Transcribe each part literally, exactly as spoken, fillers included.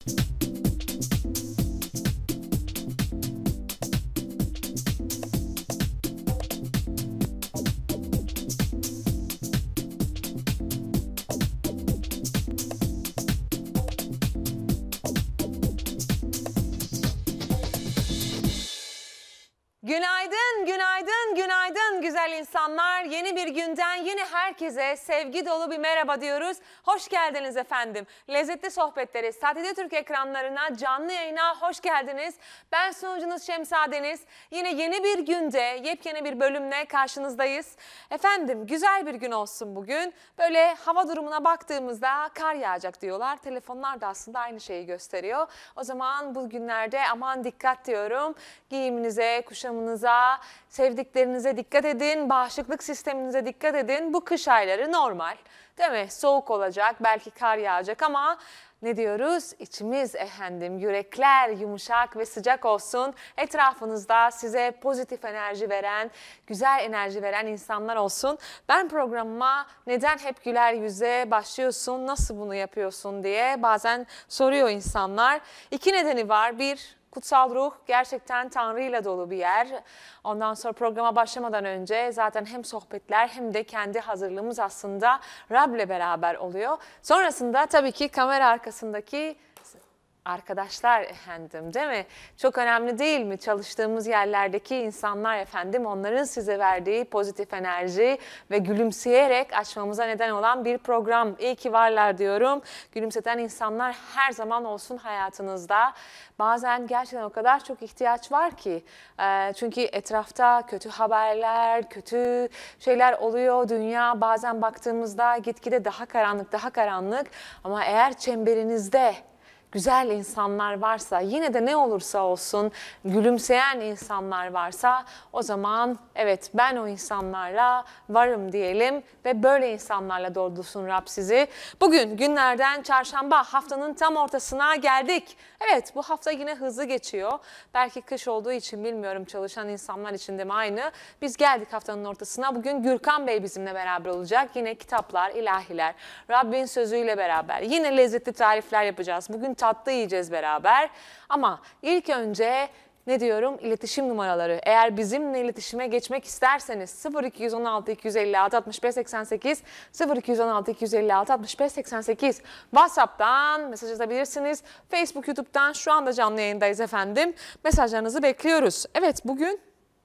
Günaydın, günaydın, günaydın güzel insanlar. Yeni bir günden yine herkese sevgi dolu bir merhaba diyoruz. Hoş geldiniz efendim. Lezzetli sohbetleri Saatinde Türk ekranlarına, canlı yayına hoş geldiniz. Ben sunucunuz Şemsa Deniz. Yine yeni bir günde, yepyeni bir bölümle karşınızdayız. Efendim güzel bir gün olsun bugün. Böyle hava durumuna baktığımızda kar yağacak diyorlar. Telefonlar da aslında aynı şeyi gösteriyor. O zaman bu günlerde aman dikkat diyorum. Giyiminize, kuşamınıza, sevdiklerinize dikkat edin, bağışıklık sisteminize dikkat edin. Bu kış ayları normal, değil mi? Soğuk olacak, belki kar yağacak ama ne diyoruz? İçimiz efendim, yürekler yumuşak ve sıcak olsun. Etrafınızda size pozitif enerji veren, güzel enerji veren insanlar olsun. Ben programıma neden hep güler yüze başlıyorsun, nasıl bunu yapıyorsun diye bazen soruyor insanlar. İki nedeni var. Bir, kutsal ruh gerçekten Tanrı ile dolu bir yer. Ondan sonra programa başlamadan önce zaten hem sohbetler hem de kendi hazırlığımız aslında Rab'le beraber oluyor. Sonrasında tabii ki kamera arkasındaki arkadaşlar efendim, değil mi? Çok önemli değil mi? Çalıştığımız yerlerdeki insanlar efendim, onların size verdiği pozitif enerji ve gülümseyerek açmamıza neden olan bir program. İyi ki varlar diyorum. Gülümseten insanlar her zaman olsun hayatınızda. Bazen gerçekten o kadar çok ihtiyaç var ki. Çünkü etrafta kötü haberler, kötü şeyler oluyor. Dünya bazen baktığımızda gitgide daha karanlık, daha karanlık. Ama eğer çemberinizde güzel insanlar varsa, yine de ne olursa olsun gülümseyen insanlar varsa, o zaman evet ben o insanlarla varım diyelim ve böyle insanlarla doldursun Rab sizi. Bugün günlerden çarşamba, haftanın tam ortasına geldik. Evet, bu hafta yine hızlı geçiyor. Belki kış olduğu için bilmiyorum, çalışan insanlar için de mi aynı. Biz geldik haftanın ortasına. Bugün Gürkan Bey bizimle beraber olacak. Yine kitaplar, ilahiler, Rabbin sözüyle beraber. Yine lezzetli tarifler yapacağız. Bugün tatlı yiyeceğiz beraber. Ama ilk önce ne diyorum? İletişim numaraları. Eğer bizimle iletişime geçmek isterseniz sıfır iki on altı iki yüz elli altı altmış beş seksen sekiz, sıfır iki on altı iki yüz elli altı altmış beş seksen sekiz, WhatsApp'tan mesaj atabilirsiniz. Facebook, YouTube'dan şu anda canlı yayındayız efendim. Mesajlarınızı bekliyoruz. Evet, bugün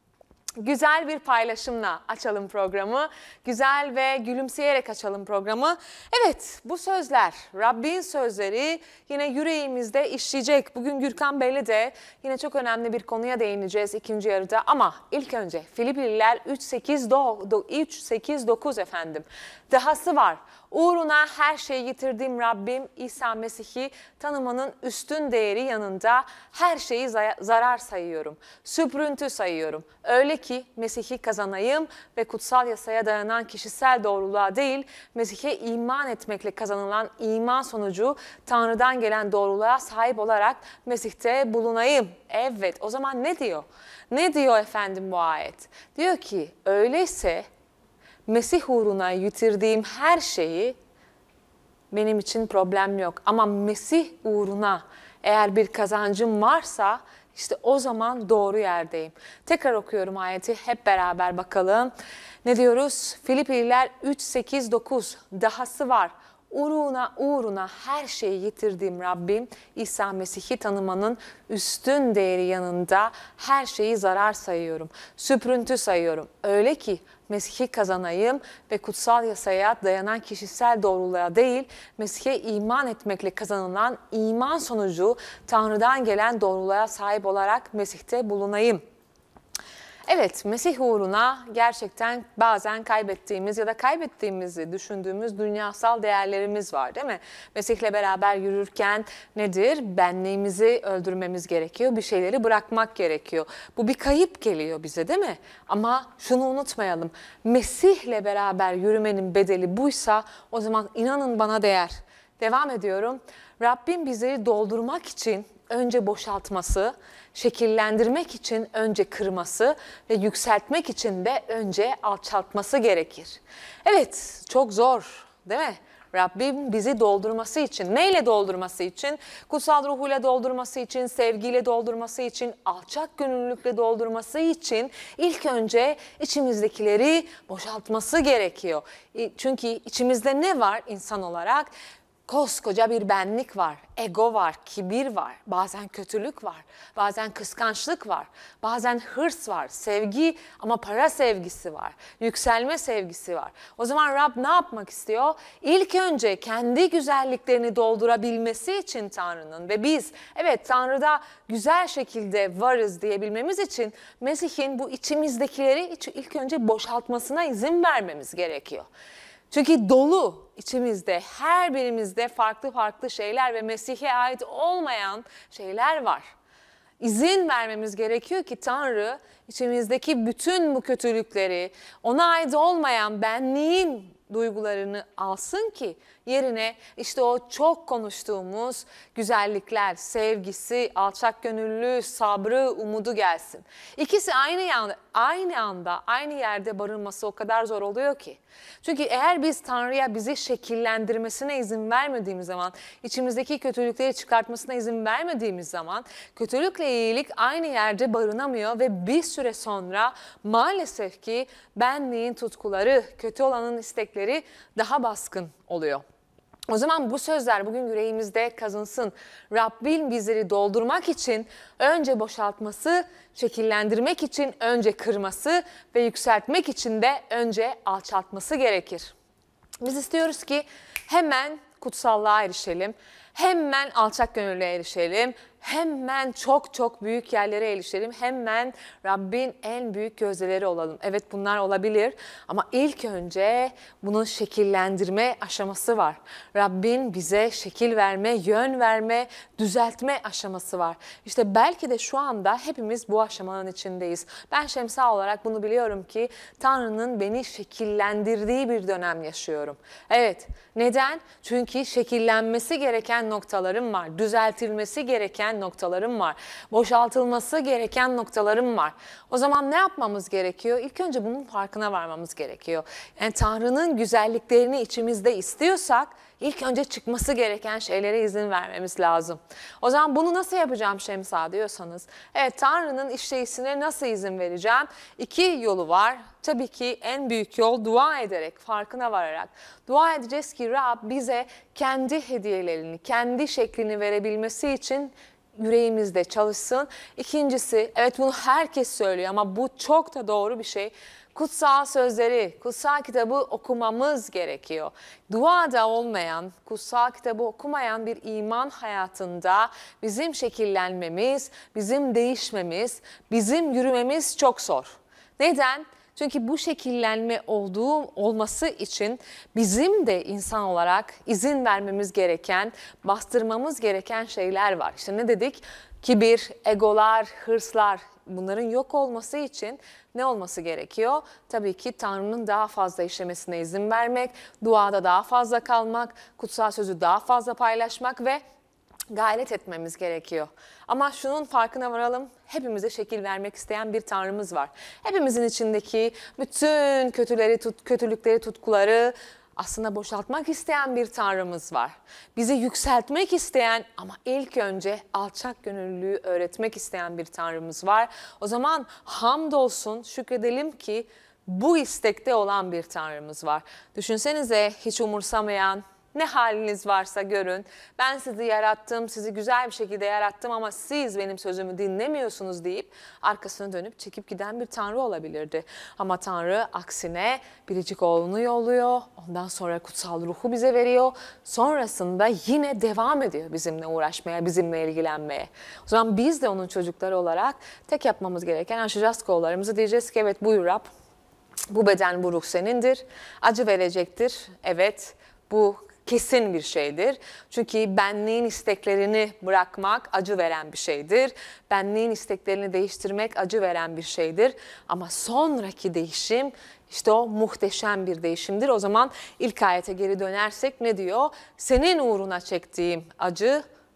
güzel bir paylaşımla açalım programı. Güzel ve gülümseyerek açalım programı. Evet, bu sözler, Rabbin sözleri yine yüreğimizde işleyecek. Bugün Gürkan Bey'le de yine çok önemli bir konuya değineceğiz ikinci yarıda. Ama ilk önce Filipliler üç sekiz dokuz efendim. Dahası var. Uğruna her şeyi yitirdiğim Rabbim İsa Mesih'i tanımanın üstün değeri yanında her şeyi zarar sayıyorum. Süprüntü sayıyorum. Öyle ki Mesih'i kazanayım ve kutsal yasaya dayanan kişisel doğruluğa değil, Mesih'e iman etmekle kazanılan iman sonucu Tanrı'dan gelen doğruluğa sahip olarak Mesih'te bulunayım. Evet, o zaman ne diyor? Ne diyor efendim bu ayet? Diyor ki öyleyse Mesih uğruna yitirdiğim her şeyi benim için problem yok. Ama Mesih uğruna eğer bir kazancım varsa işte o zaman doğru yerdeyim. Tekrar okuyorum ayeti, hep beraber bakalım. Ne diyoruz? Filipliler üç sekiz dokuz, dahası var. Uğruna, uğruna her şeyi yitirdiğim Rabbim İsa Mesih'i tanımanın üstün değeri yanında her şeyi zarar sayıyorum. Süprüntü sayıyorum. Öyle ki Mesih'i kazanayım ve kutsal yasaya dayanan kişisel doğruluğa değil, Mesih'e iman etmekle kazanılan iman sonucu Tanrı'dan gelen doğruluğa sahip olarak Mesih'te bulunayım. Evet, Mesih uğruna gerçekten bazen kaybettiğimiz ya da kaybettiğimizi düşündüğümüz dünyasal değerlerimiz var, değil mi? Mesih'le beraber yürürken nedir? Benliğimizi öldürmemiz gerekiyor, bir şeyleri bırakmak gerekiyor. Bu bir kayıp geliyor bize, değil mi? Ama şunu unutmayalım, Mesih'le beraber yürümenin bedeli buysa o zaman inanın bana değer. Devam ediyorum. Rabbim bizleri doldurmak için önce boşaltması, şekillendirmek için önce kırması ve yükseltmek için de önce alçaltması gerekir. Evet, çok zor, değil mi? Rabbim bizi doldurması için, neyle doldurması için? Kutsal ruhuyla doldurması için, sevgiyle doldurması için, alçak gönüllülükle doldurması için ilk önce içimizdekileri boşaltması gerekiyor. Çünkü içimizde ne var insan olarak? Koskoca bir benlik var, ego var, kibir var, bazen kötülük var, bazen kıskançlık var, bazen hırs var, sevgi ama para sevgisi var, yükselme sevgisi var. O zaman Rab ne yapmak istiyor? İlk önce kendi güzelliklerini doldurabilmesi için Tanrı'nın ve biz evet Tanrı'da güzel şekilde varız diyebilmemiz için Mesih'in bu içimizdekileri ilk önce boşaltmasına izin vermemiz gerekiyor. Çünkü dolu içimizde, her birimizde farklı farklı şeyler ve Mesih'e ait olmayan şeyler var. İzin vermemiz gerekiyor ki Tanrı içimizdeki bütün bu kötülükleri, ona ait olmayan benliğin duygularını alsın ki yerine işte o çok konuştuğumuz güzellikler, sevgisi, alçak gönüllülüğü, sabrı, umudu gelsin. İkisi aynı anda, aynı anda, aynı yerde barınması o kadar zor oluyor ki. Çünkü eğer biz Tanrı'ya bizi şekillendirmesine izin vermediğimiz zaman, içimizdeki kötülükleri çıkartmasına izin vermediğimiz zaman kötülükle iyilik aynı yerde barınamıyor ve bir süre sonra maalesef ki benliğin tutkuları, kötü olanın istekleri daha baskın oluyor. O zaman bu sözler bugün yüreğimizde kazınsın. Rabbin bizleri doldurmak için önce boşaltması, şekillendirmek için önce kırması ve yükseltmek için de önce alçaltması gerekir. Biz istiyoruz ki hemen kutsallığa erişelim, hemen alçak gönüllüye erişelim, hemen çok çok büyük yerlere erişelim, hemen Rabbin en büyük gözdeleri olalım. Evet bunlar olabilir ama ilk önce bunun şekillendirme aşaması var. Rabbin bize şekil verme, yön verme, düzeltme aşaması var. İşte belki de şu anda hepimiz bu aşamanın içindeyiz. Ben Şemsa olarak bunu biliyorum ki Tanrı'nın beni şekillendirdiği bir dönem yaşıyorum. Evet, neden? Çünkü şekillenmesi gereken noktalarım var, düzeltilmesi gereken noktalarım var. Boşaltılması gereken noktalarım var. O zaman ne yapmamız gerekiyor? İlk önce bunun farkına varmamız gerekiyor. Yani Tanrı'nın güzelliklerini içimizde istiyorsak ilk önce çıkması gereken şeylere izin vermemiz lazım. O zaman bunu nasıl yapacağım Şemsa diyorsanız, evet Tanrı'nın işleyişine nasıl izin vereceğim? İki yolu var. Tabii ki en büyük yol dua ederek, farkına vararak. Dua edeceğiz ki Rab bize kendi hediyelerini, kendi şeklini verebilmesi için yüreğimizde çalışsın. İkincisi, evet bunu herkes söylüyor ama bu çok da doğru bir şey. Kutsal sözleri, kutsal kitabı okumamız gerekiyor. Duada olmayan, kutsal kitabı okumayan bir iman hayatında bizim şekillenmemiz, bizim değişmemiz, bizim yürümemiz çok zor. Neden? Çünkü bu şekillenme olduğu olması için bizim de insan olarak izin vermemiz gereken, bastırmamız gereken şeyler var. İşte ne dedik? Kibir, egolar, hırslar, bunların yok olması için ne olması gerekiyor? Tabii ki Tanrı'nın daha fazla işlemesine izin vermek, duada daha fazla kalmak, kutsal sözü daha fazla paylaşmak ve gayret etmemiz gerekiyor. Ama şunun farkına varalım, hepimize şekil vermek isteyen bir Tanrımız var. Hepimizin içindeki bütün kötüleri, tut, kötülükleri, tutkuları aslında boşaltmak isteyen bir Tanrımız var. Bizi yükseltmek isteyen ama ilk önce alçak gönüllülüğü öğretmek isteyen bir Tanrımız var. O zaman hamdolsun, şükredelim ki bu istekte olan bir Tanrımız var. Düşünsenize hiç umursamayan, ne haliniz varsa görün. Ben sizi yarattım, sizi güzel bir şekilde yarattım ama siz benim sözümü dinlemiyorsunuz deyip arkasını dönüp çekip giden bir Tanrı olabilirdi. Ama Tanrı aksine biricik oğlunu yolluyor. Ondan sonra kutsal ruhu bize veriyor. Sonrasında yine devam ediyor bizimle uğraşmaya, bizimle ilgilenmeye. O zaman biz de onun çocukları olarak tek yapmamız gereken açacağız kollarımızı, diyeceğiz ki evet buyur Rab, bu beden, bu ruh senindir. Acı verecektir. Evet, bu kesin bir şeydir. Çünkü benliğin isteklerini bırakmak acı veren bir şeydir. Benliğin isteklerini değiştirmek acı veren bir şeydir. Ama sonraki değişim işte o muhteşem bir değişimdir. O zaman ilk ayete geri dönersek ne diyor? Senin uğruna çektiğim acı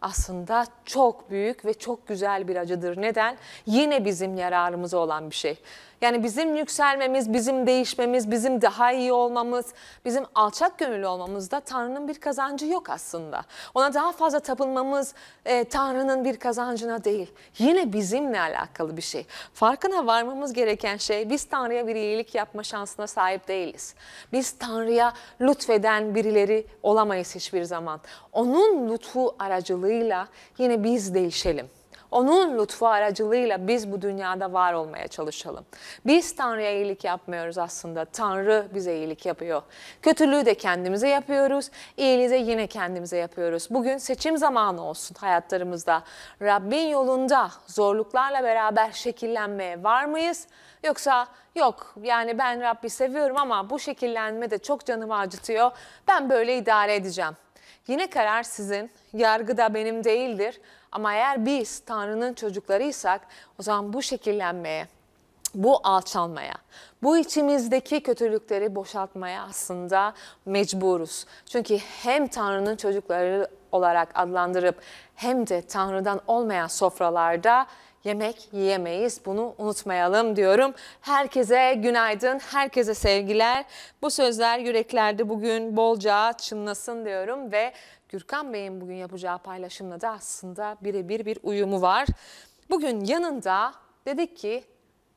aslında çok büyük ve çok güzel bir acıdır. Neden? Yine bizim yararımıza olan bir şey. Yani bizim yükselmemiz, bizim değişmemiz, bizim daha iyi olmamız, bizim alçak gönüllü olmamızda Tanrı'nın bir kazancı yok aslında. Ona daha fazla tapınmamız e, Tanrı'nın bir kazancına değil. Yine bizimle alakalı bir şey. Farkına varmamız gereken şey, biz Tanrı'ya bir iyilik yapma şansına sahip değiliz. Biz Tanrı'ya lütfeden birileri olamayız hiçbir zaman. Onun lütfu aracılığıyla yine biz değişelim. Onun lütfu aracılığıyla biz bu dünyada var olmaya çalışalım. Biz Tanrı'ya iyilik yapmıyoruz aslında. Tanrı bize iyilik yapıyor. Kötülüğü de kendimize yapıyoruz. İyiliği de yine kendimize yapıyoruz. Bugün seçim zamanı olsun hayatlarımızda. Rabbin yolunda zorluklarla beraber şekillenmeye var mıyız? Yoksa yok yani ben Rabbi seviyorum ama bu şekillenme de çok canımı acıtıyor. Ben böyle idare edeceğim. Yine karar sizin, yargı da benim değildir. Ama eğer biz Tanrı'nın çocuklarıysak o zaman bu şekillenmeye, bu alçalmaya, bu içimizdeki kötülükleri boşaltmaya aslında mecburuz. Çünkü hem Tanrı'nın çocukları olarak adlandırıp hem de Tanrı'dan olmayan sofralarda yemek yiyemeyiz. Bunu unutmayalım diyorum. Herkese günaydın, herkese sevgiler. Bu sözler yüreklerde bugün bolca çınlasın diyorum ve Gürkan Bey'in bugün yapacağı paylaşımla da aslında birebir bir uyumu var. Bugün yanında dedik ki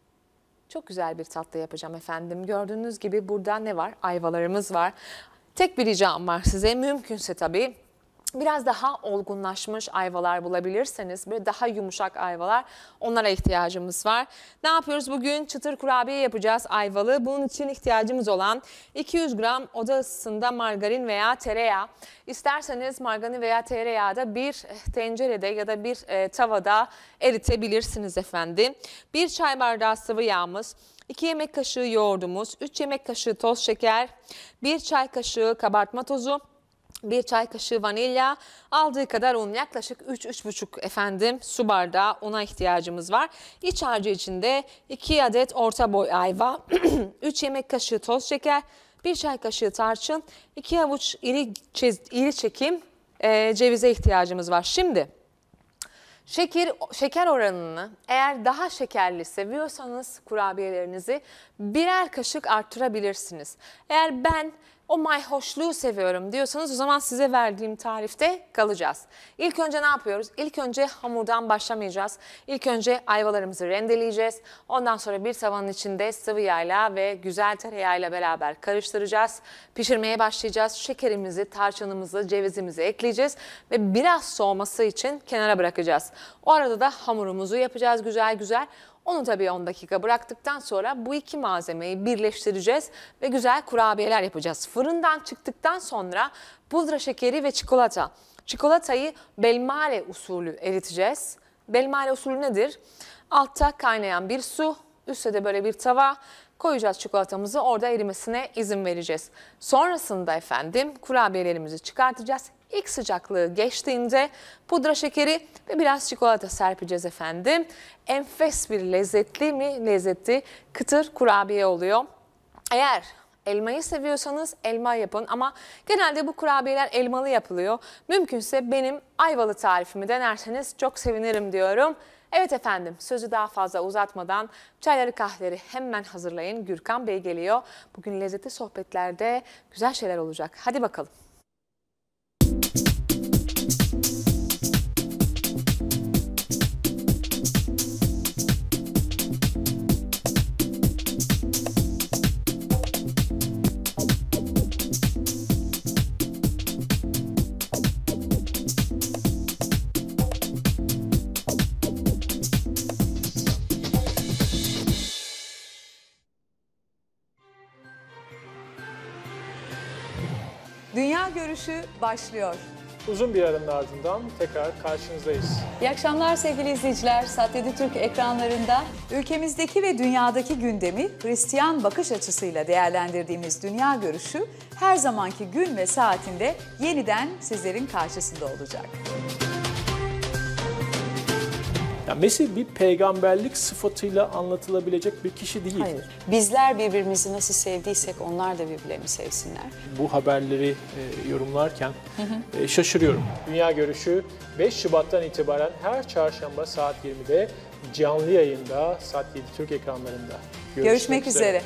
çok güzel bir tatlı yapacağım efendim. Gördüğünüz gibi burada ne var? Ayvalarımız var. Tek bir ricam var size, mümkünse tabii. Biraz daha olgunlaşmış ayvalar bulabilirseniz, böyle daha yumuşak ayvalar, onlara ihtiyacımız var. Ne yapıyoruz bugün? Çıtır kurabiye yapacağız ayvalı. Bunun için ihtiyacımız olan iki yüz gram oda ısısında margarin veya tereyağı. İsterseniz margarin veya tereyağı da bir tencerede ya da bir e, tavada eritebilirsiniz efendim. bir çay bardağı sıvı yağımız, iki yemek kaşığı yoğurdumuz, üç yemek kaşığı toz şeker, bir çay kaşığı kabartma tozu, bir çay kaşığı vanilya, aldığı kadar un, yaklaşık üç üç buçuk efendim su bardağı una ihtiyacımız var. İç harcı içinde iki adet orta boy ayva, üç yemek kaşığı toz şeker, bir çay kaşığı tarçın, iki avuç iri, iri çekim e, cevize ihtiyacımız var. Şimdi şeker, şeker oranını eğer daha şekerli seviyorsanız kurabiyelerinizi birer kaşık arttırabilirsiniz. Eğer ben o mayhoşluğu seviyorum diyorsanız o zaman size verdiğim tarifte kalacağız. İlk önce ne yapıyoruz? İlk önce hamurdan başlamayacağız. İlk önce ayvalarımızı rendeleyeceğiz. Ondan sonra bir tavanın içinde sıvı yağla ve güzel tereyağıyla beraber karıştıracağız. Pişirmeye başlayacağız. Şekerimizi, tarçınımızı, cevizimizi ekleyeceğiz ve biraz soğuması için kenara bırakacağız. O arada da hamurumuzu yapacağız güzel güzel. Onu tabii on dakika bıraktıktan sonra bu iki malzemeyi birleştireceğiz ve güzel kurabiyeler yapacağız. Fırından çıktıktan sonra pudra şekeri ve çikolata. Çikolatayı Belmale usulü eriteceğiz. Belmale usulü nedir? Altta kaynayan bir su, üstte de böyle bir tava. Koyacağız çikolatamızı, orada erimesine izin vereceğiz. Sonrasında efendim kurabiyelerimizi çıkartacağız. İlk sıcaklığı geçtiğinde pudra şekeri ve biraz çikolata serpeceğiz efendim. Enfes bir lezzetli mi lezzetli kıtır kurabiye oluyor. Eğer elmayı seviyorsanız elma yapın ama genelde bu kurabiyeler elmalı yapılıyor. Mümkünse benim ayvalı tarifimi denerseniz çok sevinirim diyorum. Evet efendim, sözü daha fazla uzatmadan çayları kahveleri hemen hazırlayın. Gürkan Bey geliyor. Bugün lezzetli sohbetlerde güzel şeyler olacak. Hadi bakalım. Dünya Görüşü başlıyor. Uzun bir aranın ardından tekrar karşınızdayız. İyi akşamlar sevgili izleyiciler. Sat yedi Türk ekranlarında ülkemizdeki ve dünyadaki gündemi Hristiyan bakış açısıyla değerlendirdiğimiz Dünya Görüşü her zamanki gün ve saatinde yeniden sizlerin karşısında olacak. Yani Mesih bir peygamberlik sıfatıyla anlatılabilecek bir kişi değil. Hayır. Bizler birbirimizi nasıl sevdiysek onlar da birbirlerini sevsinler. Bu haberleri e, yorumlarken e, şaşırıyorum. Dünya Görüşü beş Şubat'tan itibaren her çarşamba saat yirmide canlı yayında Sat yedi Türk ekranlarında. Görüşmek, Görüşmek üzere.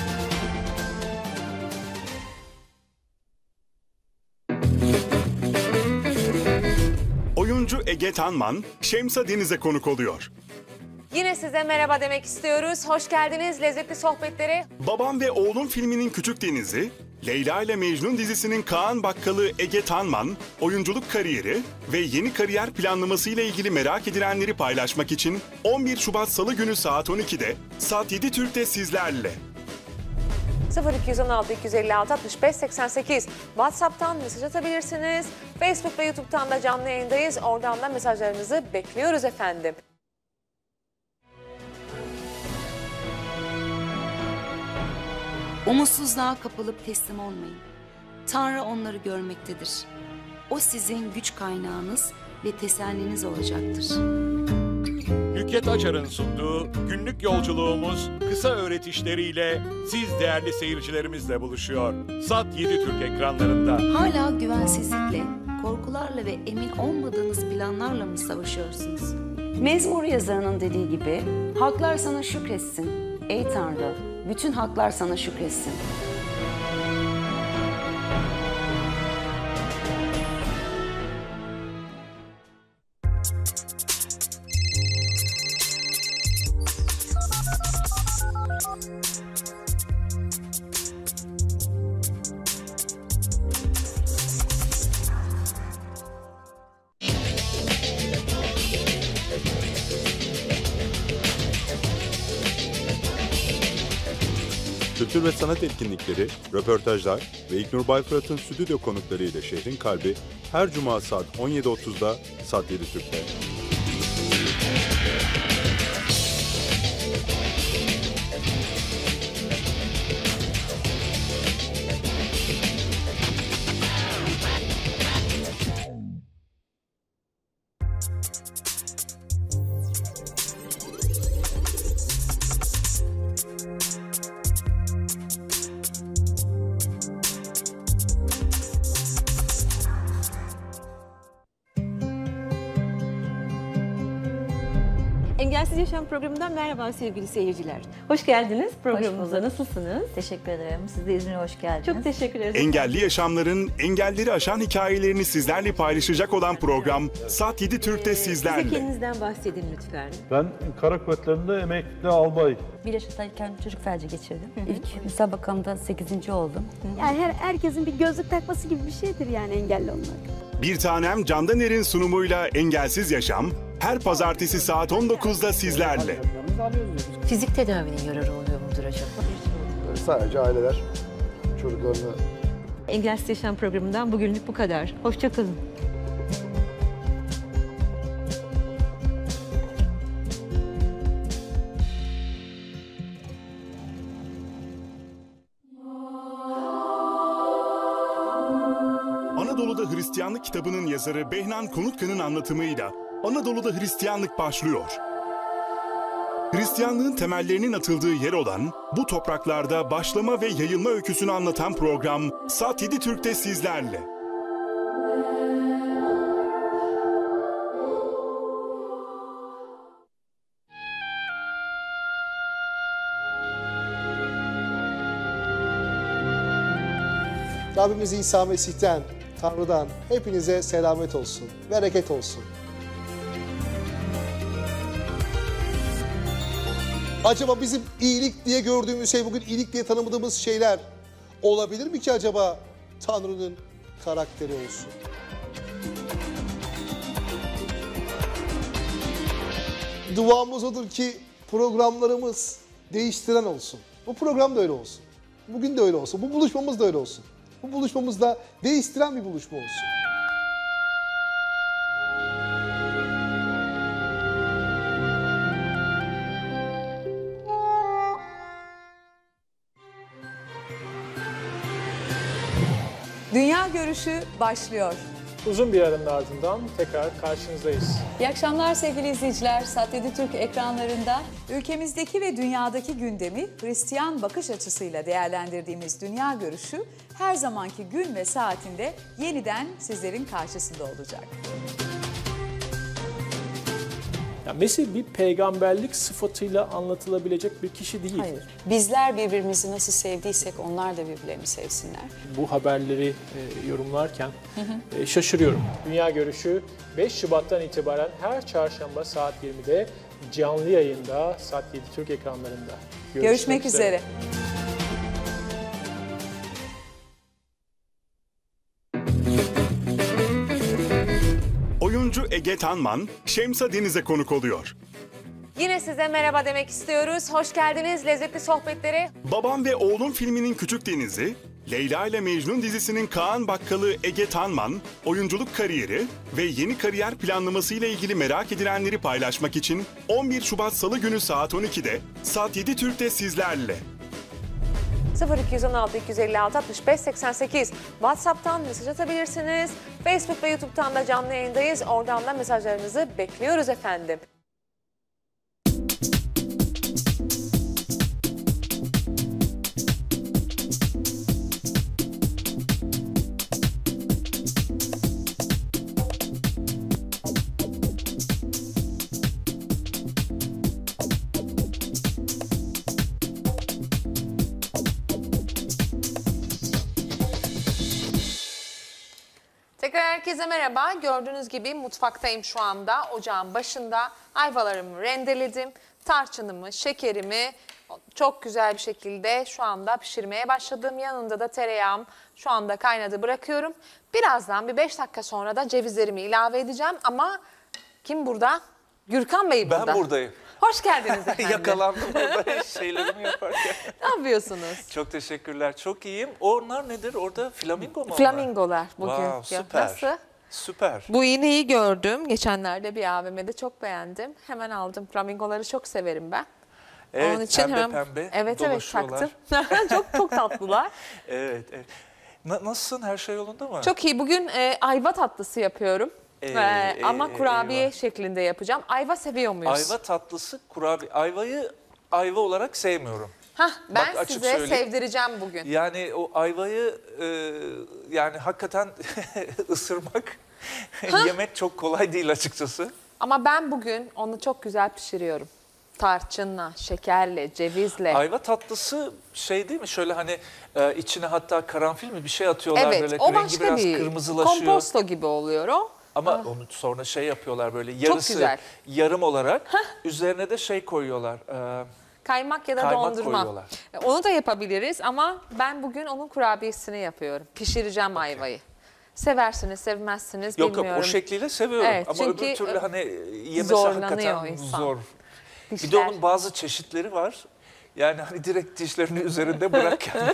Oyuncu Ege Tanman, Şemsa Deniz'e konuk oluyor. Yine size merhaba demek istiyoruz. Hoş geldiniz lezzetli sohbetlere. Babam ve Oğlum filminin Küçük Deniz'i, Leyla ile Mecnun dizisinin Kaan Bakkalı Ege Tanman, oyunculuk kariyeri ve yeni kariyer planlaması ile ilgili merak edilenleri paylaşmak için on bir Şubat Salı günü saat on ikide Sat yedi Türk'te sizlerle. sıfır iki on altı iki yüz elli altı altmış beş seksen sekiz WhatsApp'tan mesaj atabilirsiniz. Facebook ve YouTube'tan da canlı yayındayız. Oradan da mesajlarınızı bekliyoruz efendim. Umutsuzluğa kapılıp teslim olmayın. Tanrı onları görmektedir. O sizin güç kaynağınız ve teselliniz olacaktır. Nükhet Açar'ın sunduğu günlük yolculuğumuz kısa öğretişleriyle siz değerli seyircilerimizle buluşuyor. Sat yedi Türk ekranlarında. Hala güvensizlikle, korkularla ve emin olmadığınız planlarla mı savaşıyorsunuz? Mezmur yazarının dediği gibi, halklar sana şükretsin. Ey Tanrı, bütün halklar sana şükretsin. Kültür ve sanat etkinlikleri, röportajlar ve İlknur Bayfırat'ın stüdyo konukları ile Şehrin Kalbi her cuma saat on yedi otuzda Sat yedi Türk'te. Engelsiz Yaşam programından merhaba sevgili seyirciler. Hoş geldiniz programımıza. Nasılsınız? Teşekkür ederim. Siz de İzmir'e hoş geldiniz. Çok teşekkür ederiz. Engelli yaşamların engelleri aşan hikayelerini sizlerle paylaşacak olan program Sat yedi Türk'te Size sizlerle. kendinizden bahsedin lütfen. Ben Kara Kuvvetleri'nde emekli albay. Bir yaşındayken çocuk felci geçirdim. İlk müsabakamda sekizinci oldum. Yani her, herkesin bir gözlük takması gibi bir şeydir yani engelli olmak. Bir Tanem Candaner'in sunumuyla Engelsiz Yaşam her pazartesi saat on dokuzda sizlerle. Fizik tedavinin yararı oluyor mudur acaba? Sadece aileler çocuklarını... Engelsiz Yaşam programından bugünlük bu kadar. Hoşça kalın. Anadolu'da Hristiyanlık kitabının yazarı Behnan Konukkan'ın anlatımıyla Anadolu'da Hristiyanlık başlıyor. Hristiyanlığın temellerinin atıldığı yer olan, bu topraklarda başlama ve yayılma öyküsünü anlatan program Sat yedi Türk'te sizlerle. Rabbimiz İsa Mesih'ten, Tanrı'dan hepinize selamet olsun, bereket olsun. Acaba bizim iyilik diye gördüğümüz şey, bugün iyilik diye tanımladığımız şeyler olabilir mi ki acaba Tanrı'nın karakteri olsun? Duamız odur ki programlarımız değiştiren olsun. Bu program da öyle olsun. Bugün de öyle olsun. Bu buluşmamız da öyle olsun. Bu buluşmamız da değiştiren bir buluşma olsun. Dünya Görüşü başlıyor. Uzun bir aranın ardından tekrar karşınızdayız. İyi akşamlar sevgili izleyiciler. Sat yedi Türk ekranlarında ülkemizdeki ve dünyadaki gündemi Hristiyan bakış açısıyla değerlendirdiğimiz Dünya Görüşü her zamanki gün ve saatinde yeniden sizlerin karşısında olacak. Ya Mesih bir peygamberlik sıfatıyla anlatılabilecek bir kişi değil. Hayır. Bizler birbirimizi nasıl sevdiysek onlar da birbirlerini sevsinler. Bu haberleri e, yorumlarken hı hı. E, şaşırıyorum. Dünya Görüşü beş Şubat'tan itibaren her çarşamba saat yirmide canlı yayında Sat yedi Türk ekranlarında. Görüşmek, Görüşmek üzere. üzere. Oyuncu Ege Tanman, Şemsa Deniz'e konuk oluyor. Yine size merhaba demek istiyoruz. Hoş geldiniz lezzetli sohbetlere. Babam ve Oğlum filminin Küçük Deniz'i, Leyla ile Mecnun dizisinin Kaan Bakkalı Ege Tanman, oyunculuk kariyeri ve yeni kariyer planlaması ile ilgili merak edilenleri paylaşmak için on bir Şubat Salı günü saat on ikide Sat yedi Türk'te sizlerle. sıfır iki on altı iki yüz elli altı altmış beş seksen sekiz WhatsApp'tan mesaj atabilirsiniz. Facebook ve YouTube'dan da canlı yayındayız. Oradan da mesajlarınızı bekliyoruz efendim. Tekrar herkese merhaba. Gördüğünüz gibi mutfaktayım şu anda. Ocağın başında ayvalarımı rendeledim. Tarçınımı, şekerimi çok güzel bir şekilde şu anda pişirmeye başladım. Yanında da tereyağım şu anda kaynadı bırakıyorum. Birazdan bir beş dakika sonra da cevizlerimi ilave edeceğim. Ama kim burada? Gürkan Bey burada. Ben buradayım. Hoş geldiniz efendim. Yakalandım burada şeylerimi yaparken. Ne yapıyorsunuz? Çok teşekkürler. Çok iyiyim. Onlar nedir? Orada flamingo mu? Flamingolar bugün. Wow, süper. Nasıl? Süper. Bu iğneyi gördüm. Geçenlerde bir A V M'de çok beğendim. Hemen aldım. Flamingoları çok severim ben. Evet, onun için pembe hemen... pembe Evet evet dolaşıyorlar. taktım. çok çok tatlılar. Evet, evet. Na- nasılsın? Her şey yolunda mı? Çok iyi. Bugün e, ayva tatlısı yapıyorum. Ee, ee, ama e, kurabiye eyvah. şeklinde yapacağım. Ayva seviyor muyuz? Ayva tatlısı, kurabiye. Ayvayı ayva olarak sevmiyorum. Hah, ben Bak, size söyleyeyim. sevdireceğim bugün. Yani o ayvayı e, yani hakikaten ısırmak, yemek çok kolay değil açıkçası. Ama ben bugün onu çok güzel pişiriyorum. Tarçınla, şekerle, cevizle. Ayva tatlısı şey değil mi? Şöyle hani e, içine hatta karanfil mi bir şey atıyorlar evet, böyle o rengi başka biraz bir kırmızılaşıyor. komposto gibi oluyor o. Ama Ah. onu sonra şey yapıyorlar böyle yarısı güzel. yarım olarak üzerine de şey koyuyorlar. E, Kaymak ya da Kaymak dondurma. koyuyorlar. Onu da yapabiliriz ama ben bugün onun kurabiyesini yapıyorum. Pişireceğim ayvayı. Seversiniz, sevmezsiniz yok bilmiyorum. yok o şekliyle seviyorum Evet, ama çünkü öbür türlü hani yemesi zorlanıyor hakikaten insan. zor. Bir Dişler. de onun bazı çeşitleri var. Yani hani direkt dişlerini üzerinde bırak yani.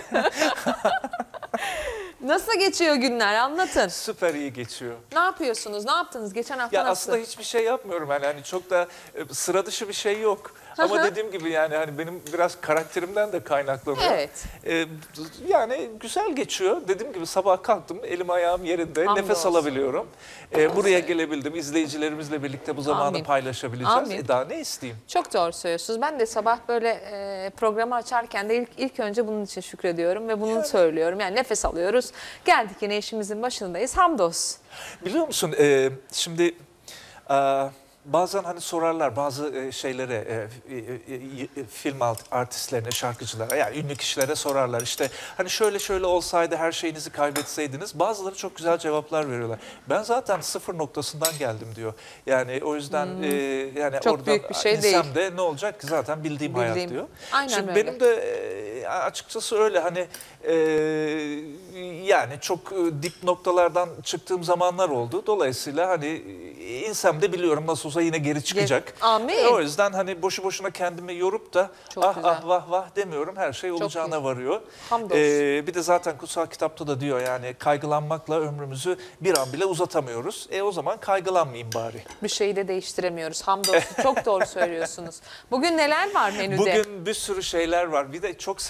Nasıl geçiyor günler? Anlatın. Süper iyi geçiyor. Ne yapıyorsunuz? Ne yaptınız? Geçen hafta Ya nasıl? aslında hiçbir şey yapmıyorum yani hani çok da e, sıra dışı bir şey yok. Ama dediğim gibi yani hani benim biraz karakterimden de kaynaklanıyor. Evet. Ee, yani güzel geçiyor. Dediğim gibi sabah kalktım, elim ayağım yerinde, Hamdolsun. nefes alabiliyorum. Ee, buraya gelebildim, izleyicilerimizle birlikte bu zamanı Amin. paylaşabileceğiz. Amin. E, daha ne isteyeyim? Çok doğru söylüyorsunuz. Ben de sabah böyle e, programı açarken de ilk, ilk önce bunun için şükrediyorum ve bunu söylüyorum. Yani nefes alıyoruz. Geldik yine işimizin başındayız. Hamdolsun. Biliyor musun e, şimdi... E, bazen hani sorarlar bazı e, şeylere, e, e, e, film artistlerine, şarkıcılara, yani ünlü kişilere sorarlar. İşte hani şöyle şöyle olsaydı her şeyinizi kaybetseydiniz. Bazıları çok güzel cevaplar veriyorlar. Ben zaten sıfır noktasından geldim diyor. Yani o yüzden Hmm. e, yani Çok oradan büyük bir şey insem de ne olacak ki zaten bildiğim, Bildiğim. hayat diyor. Aynen Şimdi öyle. benim de e, açıkçası öyle hani e, yani çok e, dip noktalardan çıktığım zamanlar oldu. Dolayısıyla hani e, insem de biliyorum nasıl olsa yine geri çıkacak. Amin. E, o yüzden hani boşu boşuna kendimi yorup da Çok ah güzel. ah vah vah demiyorum. Her şey olacağına iyi. varıyor. Hamdolsun. E, bir de zaten kutsal kitapta da diyor yani kaygılanmakla ömrümüzü bir an bile uzatamıyoruz. E o zaman kaygılanmayayım bari. Bir şeyi de değiştiremiyoruz. Hamdolsun. Çok doğru söylüyorsunuz. Bugün neler var menüde? Bugün bir sürü şeyler var. Bir de çok sevdiğim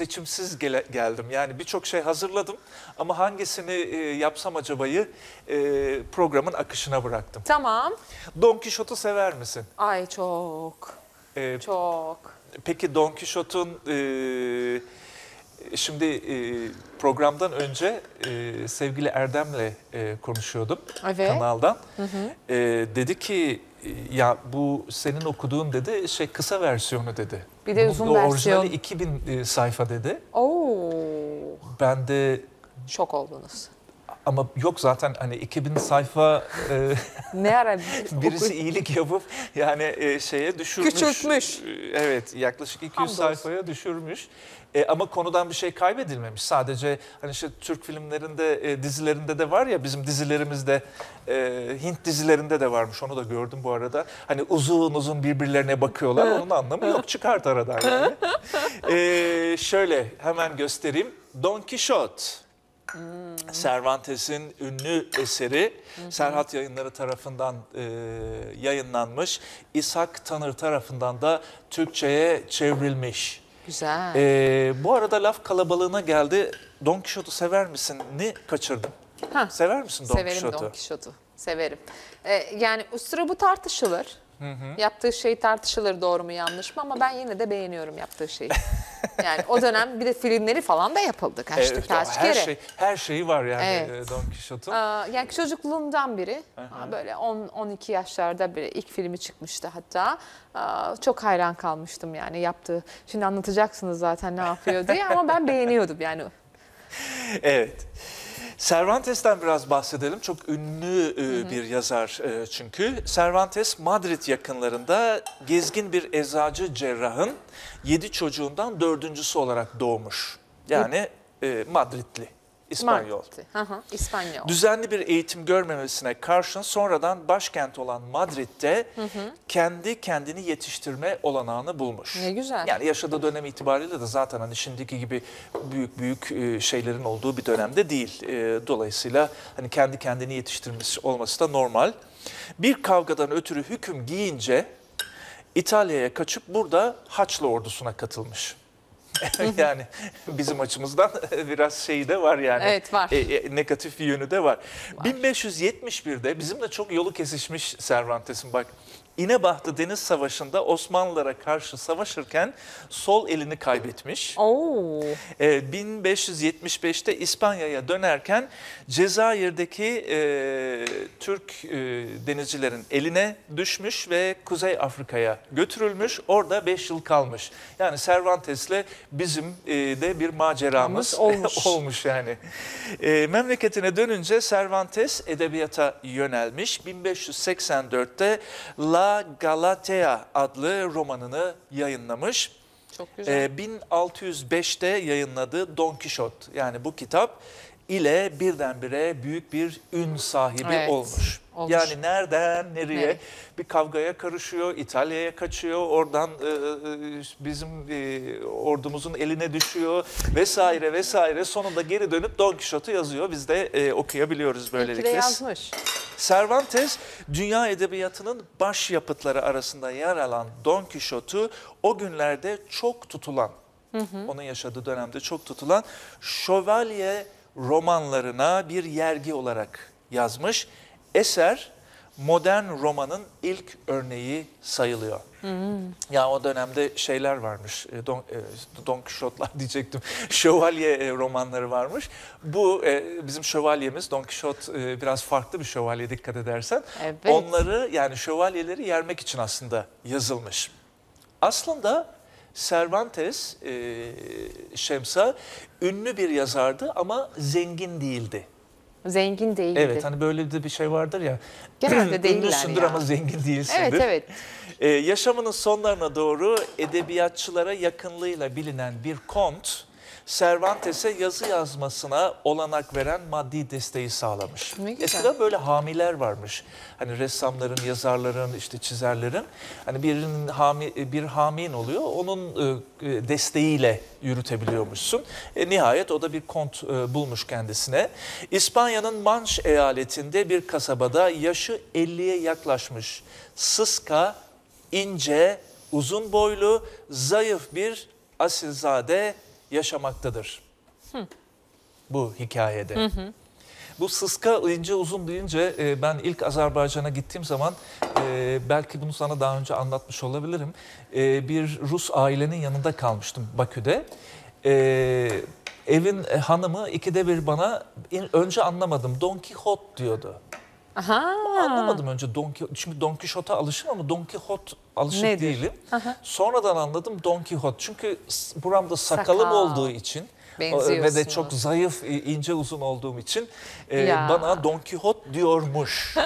seçimsiz gele, geldim. Yani birçok şey hazırladım ama hangisini e, yapsam acabayı e, programın akışına bıraktım. Tamam. Don Quixote'u sever misin? Ay çok. Ee, çok. Peki Don Quixote'un e, şimdi e, programdan önce e, sevgili Erdem'le e, konuşuyordum Evet. kanaldan. Hı hı. E, dedi ki ya bu senin okuduğun dedi şey kısa versiyonu dedi. Bir de Bu- uzun bu versiyon. Orijinali iki bin e, sayfa dedi. Oo. Ben de şok oldunuz. Ama yok zaten hani iki bin sayfa e, ne ara birisi oku- iyilik yapıp yani e, şeye düşürmüş. Küçültmüş. E, Evet, yaklaşık iki yüz Hamdolsun. sayfaya düşürmüş. E, ama konudan bir şey kaybedilmemiş. Sadece hani işte Türk filmlerinde, e, dizilerinde de var ya bizim dizilerimizde, e, Hint dizilerinde de varmış. Onu da gördüm bu arada. Hani uzun uzun birbirlerine bakıyorlar. Onun anlamı yok. Çıkart aradan yani. E, şöyle hemen göstereyim. Don Quixote. Cervantes'in ünlü eseri Serhat Yayınları tarafından e, yayınlanmış. İshak Tanır tarafından da Türkçe'ye çevrilmiş. Güzel. E, bu arada laf kalabalığına geldi. Don Quixote'u sever misin? Ni kaçırdım. Ha. Sever misin Don Severim Quixote'u? Don Quixote'u. Severim. Ee, yani üstüne bu tartışılır. Hı hı. Yaptığı şey tartışılır doğru mu yanlış mı ama ben yine de beğeniyorum yaptığı şeyi. Yani o dönem bir de filmleri falan da yapıldı kaç, Evet, kaç her kere. Şey, her şeyi var yani Evet. e, Don Quixote'un. Aa, yani çocukluğumdan biri Aha. böyle on on iki yaşlarda bile ilk filmi çıkmıştı hatta. Aa, çok hayran kalmıştım yani yaptığı. Şimdi anlatacaksınız zaten ne yapıyor diye ama ben beğeniyordum yani. Evet. Cervantes'ten biraz bahsedelim. Çok ünlü e, bir yazar e, çünkü. Cervantes Madrid yakınlarında gezgin bir eczacı cerrahın yedi çocuğundan dördüncüsü olarak doğmuş. Yani e, Madridli, İspanyol. Hı hı, İspanyol. Düzenli bir eğitim görmemesine karşın sonradan başkent olan Madrid'de Hı hı. kendi kendini yetiştirme olanağını bulmuş. Ne güzel. Yani yaşadığı dönem itibariyle de zaten hani şimdiki gibi büyük büyük e, şeylerin olduğu bir dönemde değil. E, Dolayısıyla hani kendi kendini yetiştirmesi olması da normal. Bir kavgadan ötürü hüküm giyince İtalya'ya kaçıp burada Haçlı ordusuna katılmış. Yani bizim açımızdan biraz şey de var yani. Evet, var. E, e, negatif bir yönü de var. var. bin beş yüz yetmiş birde bizimle çok yolu kesişmiş Cervantes'in bak. İnebahtı Deniz Savaşı'nda Osmanlılara karşı savaşırken sol elini kaybetmiş. Oo. E, bin beş yüz yetmiş beşte İspanya'ya dönerken Cezayir'deki e, Türk e, denizcilerin eline düşmüş ve Kuzey Afrika'ya götürülmüş. Orada beş yıl kalmış. Yani Cervantes'le bizim e, de bir maceramız olmuş. olmuş yani. E, memleketine dönünce Cervantes edebiyata yönelmiş. bin beş yüz seksen dörtte La Galatea adlı romanını yayınlamış. Çok güzel. Ee, bin altı yüz beşte yayınladığı Don Quixote yani bu kitap ile birdenbire büyük bir ün sahibi Evet, olmuş. olmuş. Yani nereden nereye Nereye? bir kavgaya karışıyor, İtalya'ya kaçıyor, oradan e, e, bizim e, ordumuzun eline düşüyor vesaire vesaire. Sonunda geri dönüp Don Quixote'u yazıyor. Biz de e, okuyabiliyoruz böylelikle. İyi ki de yazmış. Cervantes, dünya edebiyatının başyapıtları arasında yer alan Don Quixote'u o günlerde çok tutulan, Hı hı. onun yaşadığı dönemde çok tutulan şövalye romanlarına bir yergi olarak yazmış. Eser modern romanın ilk örneği sayılıyor. Hı. Ya o dönemde şeyler varmış, e, Don, e, Don Quixote'lar diyecektim, şövalye e, romanları varmış. Bu e, bizim şövalyemiz Don Quixote e, biraz farklı bir şövalye dikkat edersen. Evet. Onları yani şövalyeleri yermek için aslında yazılmış. Aslında Cervantes, e, Şemsa ünlü bir yazardı ama zengin değildi. Zengin değildi. Evet hani böyle de bir şey vardır ya. Genelde değiller Ünlüsündür ya. ama zengin değilsindir. Evet, evet. Ee, yaşamının sonlarına doğru edebiyatçılara yakınlığıyla bilinen bir kont, Cervantes'e yazı yazmasına olanak veren maddi desteği sağlamış. Ne güzel. Eskiden böyle hamiler varmış. Hani ressamların, yazarların, işte çizerlerin. Hani birinin hami, bir hamin oluyor, onun e, desteğiyle yürütebiliyormuşsun. E, nihayet o da bir kont e, bulmuş kendisine. İspanya'nın Manş eyaletinde bir kasabada yaşı elliye yaklaşmış. Sıska, ince, uzun boylu, zayıf bir asilzade yaşamaktadır. Hı. Bu hikayede. Hı hı. Bu sıska ince uzun deyince e, ben ilk Azerbaycan'a gittiğim zaman e, belki bunu sana daha önce anlatmış olabilirim. E, bir Rus ailenin yanında kalmıştım Bakü'de. E, evin hanımı ikide bir bana in, önce anlamadım Don Quixote diyordu. Aha. Anlamadım önce Don Quixote. Çünkü Don Quixote'a alışım ama Don Quixote alışık Nedir? değilim. Aha. Sonradan anladım Don Quixote. Çünkü buramda sakalım Sakal. olduğu için ve de Benziyorsunuz. çok zayıf, ince uzun olduğum için e, Ya. bana Don Quixote diyormuş.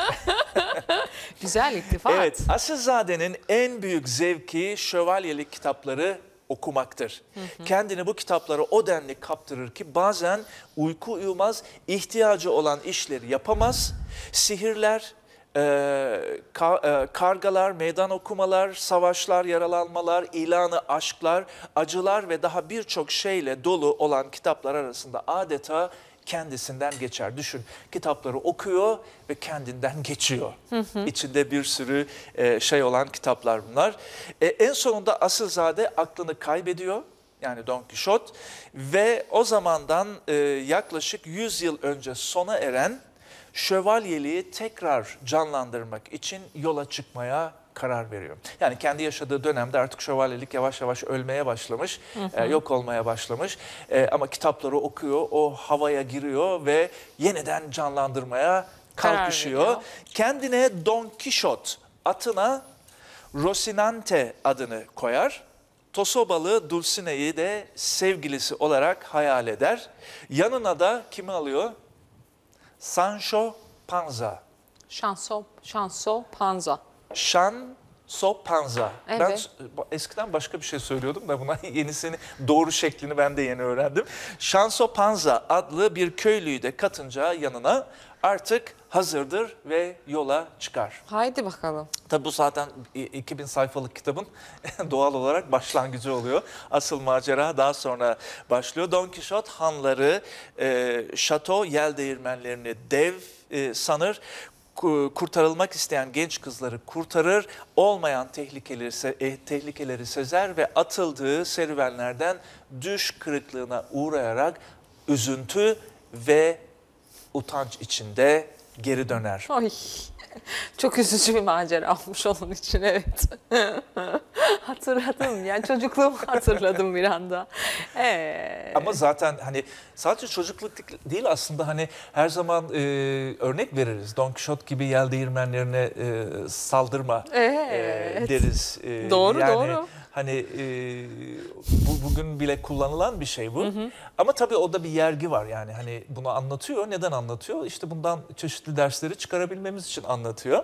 Güzel iltifat. Evet, Asilzade'nin en büyük zevki şövalyelik kitapları okumaktır. Hı hı. Kendini bu kitaplara o denli kaptırır ki bazen uyku uyumaz, ihtiyacı olan işleri yapamaz. Sihirler, e, ka, e, kargalar, meydan okumalar, savaşlar, yaralanmalar, ilanı aşklar, acılar ve daha birçok şeyle dolu olan kitaplar arasında adeta kendisinden geçer. Düşün, kitapları okuyor ve kendinden geçiyor. Hı hı. İçinde bir sürü e, şey olan kitaplar bunlar. E, en sonunda Asilzade aklını kaybediyor. Yani Don Quixote ve o zamandan e, yaklaşık yüz yıl önce sona eren şövalyeliği tekrar canlandırmak için yola çıkmaya karar veriyor. Yani kendi yaşadığı dönemde artık şövalyelik yavaş yavaş ölmeye başlamış, Hı hı. e, yok olmaya başlamış. E, ama kitapları okuyor, o havaya giriyor ve yeniden canlandırmaya Karar kalkışıyor. veriyor. Kendine Don Quixote, atına Rocinante adını koyar. Tosobalı Dulcine'yi de sevgilisi olarak hayal eder. Yanına da kimi alıyor? Sancho Panza. Şanso, Şanso Panza. Şanso Panza. Evet. Ben eskiden başka bir şey söylüyordum da buna yenisini, doğru şeklini ben de yeni öğrendim. Şanso Panza adlı bir köylüyü de katınca yanına artık hazırdır ve yola çıkar. Haydi bakalım. Tabi bu zaten iki bin sayfalık kitabın doğal olarak başlangıcı oluyor. Asıl macera daha sonra başlıyor. Don Quixote hanları, e, şato yel değirmenlerini dev e, sanır. Kurtarılmak isteyen genç kızları kurtarır, olmayan tehlikeleri, eh, tehlikeleri sezer ve atıldığı serüvenlerden düş kırıklığına uğrayarak üzüntü ve utanç içinde geri döner. Ay, çok üzücü bir macera olmuş onun için, evet. Hatırladım, yani çocukluğumu hatırladım bir anda. Evet. Ama zaten hani sadece çocukluk değil aslında, hani her zaman e, örnek veririz. Don Quixote gibi yel değirmenlerine e, saldırma Evet. e, deriz. E, Doğru, yani, doğru. Hani e, bu bugün bile kullanılan bir şey bu. Hı hı. Ama tabii o da bir yergi var, yani hani bunu anlatıyor. Neden anlatıyor? İşte bundan çeşitli dersleri çıkarabilmemiz için anlatıyor.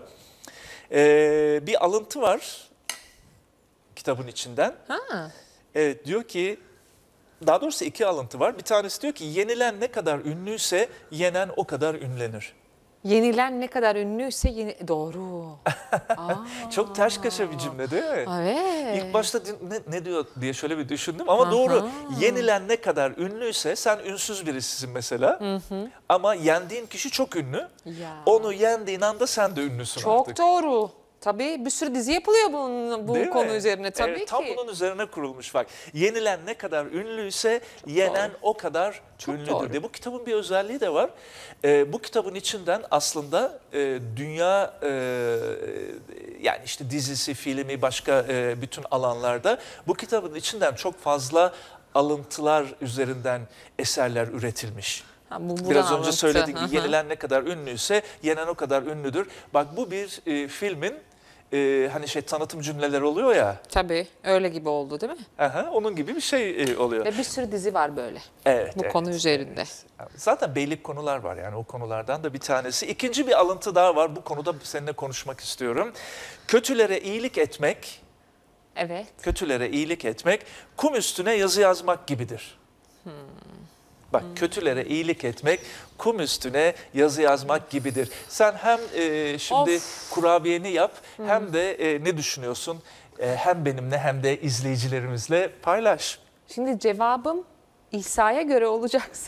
E, bir alıntı var kitabın içinden. Ha. Evet, diyor ki, daha doğrusu iki alıntı var. Bir tanesi diyor ki yenilen ne kadar ünlüyse yenen o kadar ünlenir. Yenilen ne kadar ünlüyse yeni... Doğru. Çok ters köşe bir cümle değil mi? Evet. İlk başta ne, ne diyor diye şöyle bir düşündüm ama Aha. doğru. Yenilen ne kadar ünlüyse, sen ünsüz birisisin mesela, hı hı. ama yendiğin kişi çok ünlü. Ya. Onu yendiğin anda sen de ünlüsün çok artık. Çok doğru. Tabii bir sürü dizi yapılıyor bunun, bu Değil konu mi? üzerine tabii evet, ki. Tam bunun üzerine kurulmuş bak. Yenilen ne kadar ünlüyse çok yenen doğru. o kadar çok ünlüdür doğru. diye. Bu kitabın bir özelliği de var. Ee, bu kitabın içinden aslında e, dünya e, yani işte dizisi, filmi, başka e, bütün alanlarda bu kitabın içinden çok fazla alıntılar üzerinden eserler üretilmiş. Ha, bu, Biraz önce alıntı. söylediğim gibi Hı hı. yenilen ne kadar ünlüyse yenen o kadar ünlüdür. Bak bu bir e, filmin e, hani şey tanıtım cümleleri oluyor ya. Tabii öyle gibi oldu değil mi? Aha, onun gibi bir şey e, oluyor. Ve bir sürü dizi var böyle. Evet. Bu evet, konu üzerinde. Evet. Zaten beylik konular var, yani o konulardan da bir tanesi. İkinci bir alıntı daha var. Bu konuda seninle konuşmak istiyorum. Kötülere iyilik etmek, evet. Kötülere iyilik etmek kum üstüne yazı yazmak gibidir. Hmm. Bak hmm. kötülere iyilik etmek kum üstüne yazı yazmak gibidir. Sen hem e, şimdi of. kurabiyeni yap hmm. hem de e, ne düşünüyorsun? E, hem benimle hem de izleyicilerimizle paylaş. Şimdi cevabım İsa'ya göre olacaksa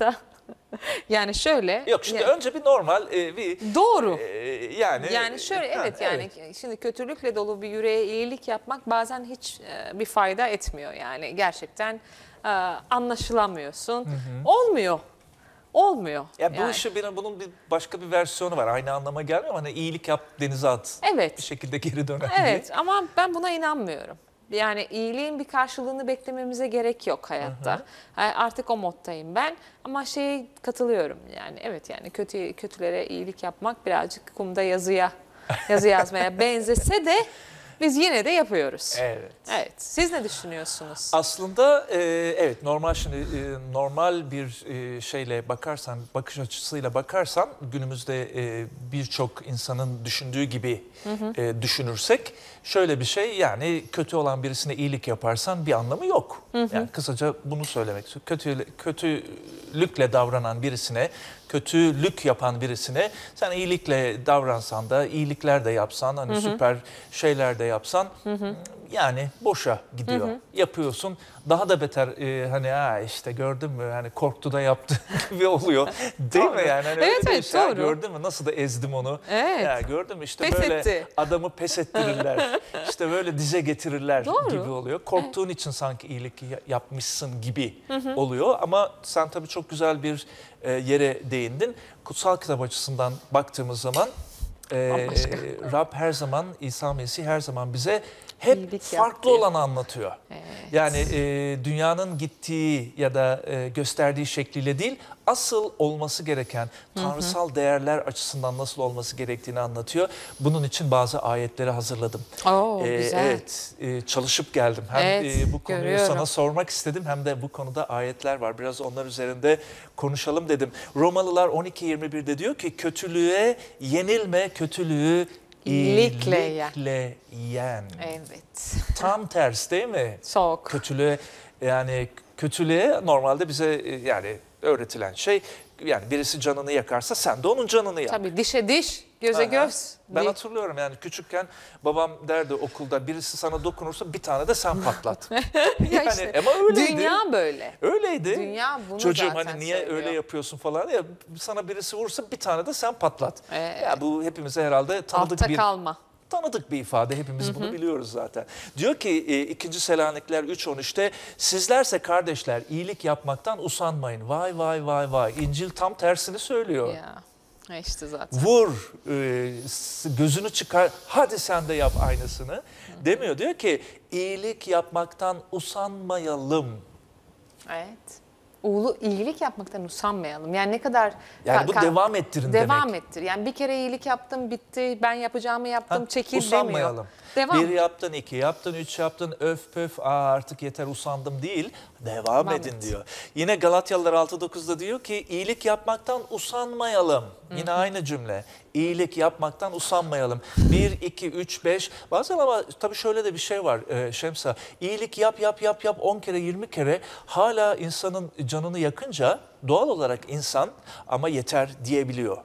Yani şöyle. Yok şimdi ya- önce bir normal e, bir Doğru. e, yani Yani şöyle Ha, evet yani şimdi kötülükle dolu bir yüreğe iyilik yapmak bazen hiç e, bir fayda etmiyor yani gerçekten e, anlaşılamıyorsun. Olmuyor. Olmuyor. Ya bu yani. işi bir, bunun bir başka bir versiyonu var. Aynı anlama gelmiyor ama hani iyilik yap denize at. Evet. Bir şekilde geri döner Evet diye. ama ben buna inanmıyorum. Yani iyiliğin bir karşılığını beklememize gerek yok hayatta. Yani artık o moddayım ben ama şeye katılıyorum yani evet yani kötü kötülere iyilik yapmak birazcık kumda yazıya yazı yazmaya benzese de biz yine de yapıyoruz. Evet. Evet. Siz ne düşünüyorsunuz? Aslında e, evet normal şimdi e, normal bir e, şeyle bakarsan, bakış açısıyla bakarsan günümüzde e, birçok insanın düşündüğü gibi Hı hı. e, düşünürsek şöyle bir şey yani kötü olan birisine iyilik yaparsan bir anlamı yok. Hı hı. Yani kısaca bunu söylemek istiyorum. Kötü, kötülükle davranan birisine, kötülük yapan birisine sen iyilikle davransan da, iyilikler de yapsan, hani Hı hı. süper şeyler de yapsan Hı hı. yani boşa gidiyor. Hı hı. Yapıyorsun daha da beter e, hani ha işte gördün mü hani korktu da yaptı gibi oluyor. Değil mi yani? Hani Evet, öyle bir evet, şey. Ha, doğru. Gördün mü nasıl da ezdim onu. Evet. Ya, gördün mü işte Pes böyle etti. adamı pes ettirirler. İşte böyle dize getirirler Doğru. gibi oluyor. Korktuğun için sanki iyilik ya- yapmışsın gibi Hı hı. oluyor. Ama sen tabii çok güzel bir e, yere değindin. Kutsal kitap açısından baktığımız zaman e, Bambaşka. Rab her zaman, İsa Mesih her zaman bize hep İyilik farklı yaptı. olanı anlatıyor. Evet. Yani e, dünyanın gittiği ya da e, gösterdiği şekliyle değil, asıl olması gereken tanrısal değerler açısından nasıl olması gerektiğini anlatıyor. Bunun için bazı ayetleri hazırladım. Oo, E, güzel. Evet, e, çalışıp geldim. Hem Evet, e, bu konuyu görüyorum. sana sormak istedim hem de bu konuda ayetler var. Biraz onlar üzerinde konuşalım dedim. Romalılar on iki yirmi bir'de diyor ki kötülüğe yenilme, kötülüğü İyilikle yen. iyilikle yen. Evet. Tam ters değil mi? Çok. Kötülüğe yani kötülüğe normalde bize e, yani öğretilen şey yani birisi canını yakarsa sen de onun canını yak. Tabii dişe diş, göze Aha. göz. Ben Di- hatırlıyorum yani küçükken babam derdi okulda birisi sana dokunursa bir tane de sen patlat. Ya yani işte, ama öyleydi. Dünya böyle. Öyleydi. Dünya bunu Çocuğum zaten hani niye söylüyor. öyle yapıyorsun falan ya sana birisi vursa bir tane de sen patlat. Ee, ya bu hepimize herhalde tanıdık Altta bir kalma. tanıdık bir ifade. Hepimiz Hı hı. bunu biliyoruz zaten. Diyor ki e, ikinci Selanikliler üç on üç'te sizlerse kardeşler iyilik yapmaktan usanmayın. Vay vay vay vay. İncil tam tersini söylüyor. Ya ha işte zaten. Vur, e, s- gözünü çıkar, hadi sen de yap aynısını demiyor. Diyor ki iyilik yapmaktan usanmayalım. Evet. Uğulu iyilik yapmaktan usanmayalım. Yani ne kadar... Yani bu ka- devam ettirin Devam demek. ettir. Yani bir kere iyilik yaptım, bitti. Ben yapacağımı yaptım, Ha, çekil usanmayalım. demiyor. Devam. Bir yaptın, iki yaptın, üç yaptın, öf pöf, aa artık yeter usandım değil. Devam, Devam edin et. diyor. Yine Galatyalılar altı dokuz'da diyor ki iyilik yapmaktan usanmayalım. Yine aynı cümle. İyilik yapmaktan usanmayalım. bir, iki, üç, beş. Bazen ama tabii şöyle de bir şey var e, Şemsa. İyilik yap yap yap yap on kere yirmi kere hala insanın canını yakınca doğal olarak insan ama yeter diyebiliyor.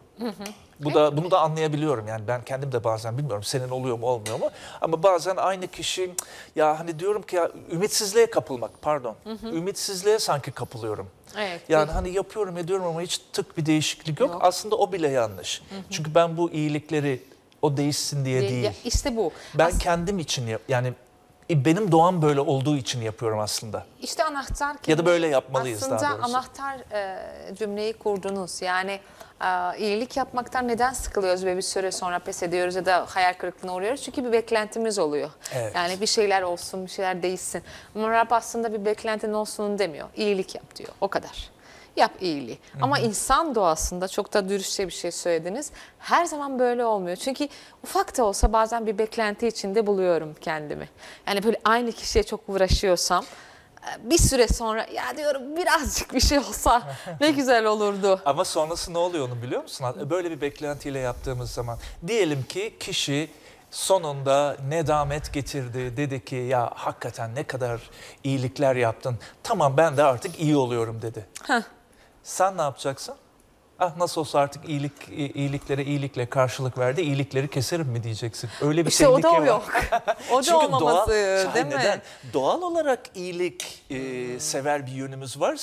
Bu da bunu da anlayabiliyorum yani ben kendim de bazen bilmiyorum senin oluyor mu olmuyor mu ama bazen aynı kişi ya hani diyorum ki ya ümitsizliğe kapılmak pardon ümitsizliğe sanki kapılıyorum. Evet. Yani hani yapıyorum ediyorum ama hiç tık bir değişiklik yok. Yok. Aslında o bile yanlış. Çünkü ben bu iyilikleri o değişsin diye Ya- değil. ya işte bu. Ben As- kendim için yap yani benim doğam böyle olduğu için yapıyorum aslında. İşte anahtar Ya da böyle yapmalıyız aslında daha doğrusu. anahtar e, cümleyi kurdunuz. Yani e, iyilik yapmaktan neden sıkılıyoruz ve bir süre sonra pes ediyoruz ya da hayal kırıklığına uğruyoruz? Çünkü bir beklentimiz oluyor. Evet. Yani bir şeyler olsun, bir şeyler değişsin. Ama Rab aslında bir beklentin olsun demiyor. İyilik yap diyor. O kadar. Yap iyiliği. Ama insan doğasında çok da dürüstçe bir şey söylediniz. Her zaman böyle olmuyor. Çünkü ufak da olsa bazen bir beklenti içinde buluyorum kendimi. Yani böyle aynı kişiye çok uğraşıyorsam bir süre sonra ya diyorum birazcık bir şey olsa ne güzel olurdu. Ama sonrası ne oluyor onu biliyor musun? Böyle bir beklentiyle yaptığımız zaman diyelim ki kişi sonunda nedamet getirdi. Dedi ki ya hakikaten ne kadar iyilikler yaptın. Tamam ben de artık iyi oluyorum dedi. Heh. Sen ne yapacaksın? Ah nasıl olsa artık iyilik iyiliklere iyilikle karşılık verdi. İyilikleri keserim mi diyeceksin? Öyle bir İşte o tehlike da var. yok. O da Çünkü olmaması doğal, değil Şahin, mi? neden? Doğal olarak iyilik e, sever bir yönümüz varsa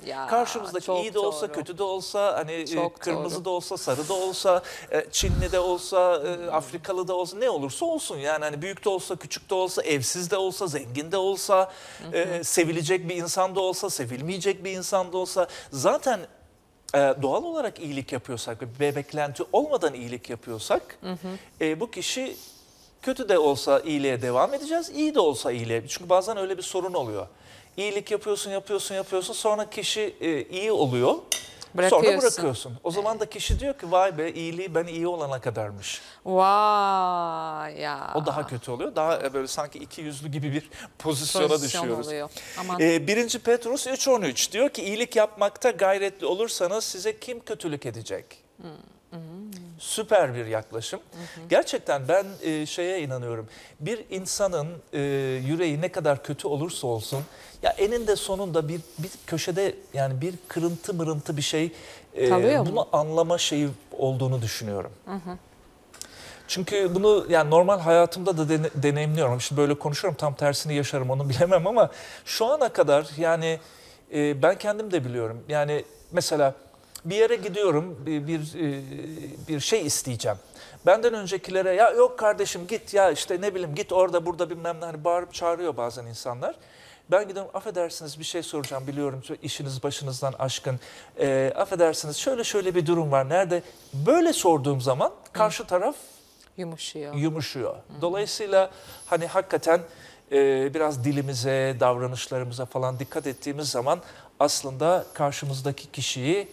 Ya, Karşımızdaki çok iyi de olsa, doğru. kötü de olsa, hani e, Çok kırmızı doğru. da olsa, sarı da olsa, e, Çinli de olsa, e, Afrikalı da olsa, ne olursa olsun. Yani hani büyük de olsa, küçük de olsa, evsiz de olsa, zengin de olsa, e, sevilecek bir insan da olsa, sevilmeyecek bir insan da olsa. Zaten e, doğal olarak iyilik yapıyorsak ve beklenti olmadan iyilik yapıyorsak e, bu kişi kötü de olsa iyiliğe devam edeceğiz, iyi de olsa iyiliğe. Çünkü bazen öyle bir sorun oluyor. İyilik yapıyorsun, yapıyorsun, yapıyorsun, sonra kişi e, iyi oluyor, sonra Bırakıyorsun. bırakıyorsun. O zaman da kişi diyor ki vay be, iyiliği ben iyi olana kadarmış. Vay ya. O daha kötü oluyor. Daha e, böyle sanki iki yüzlü gibi bir pozisyona Pozisyon düşüyoruz. oluyor. Aman. E, birinci Petrus üç on üç diyor ki iyilik yapmakta gayretli olursanız size kim kötülük edecek? Süper bir yaklaşım. Gerçekten ben e, şeye inanıyorum. Bir insanın e, yüreği ne kadar kötü olursa olsun, ya eninde sonunda bir bir köşede, yani bir kırıntı mırıntı bir şey e, Kalıyor mu? bunu anlama şeyi olduğunu düşünüyorum. Çünkü bunu yani normal hayatımda da dene- deneyimliyorum. Şimdi böyle konuşuyorum, tam tersini yaşarım onu bilemem ama şu ana kadar yani e, ben kendim de biliyorum. Yani mesela bir yere gidiyorum, bir, bir e, bir şey isteyeceğim. Benden öncekilere ya yok kardeşim git, ya işte ne bileyim git orada burada bilmem ne, hani bağırıp çağırıyor bazen insanlar. Ben gidiyorum, affedersiniz bir şey soracağım, biliyorum işiniz başınızdan aşkın. E, affedersiniz şöyle şöyle bir durum var, nerede? Böyle sorduğum zaman karşı taraf Yumuşuyor. yumuşuyor. Dolayısıyla hani hakikaten e, biraz dilimize, davranışlarımıza falan dikkat ettiğimiz zaman aslında karşımızdaki kişiyi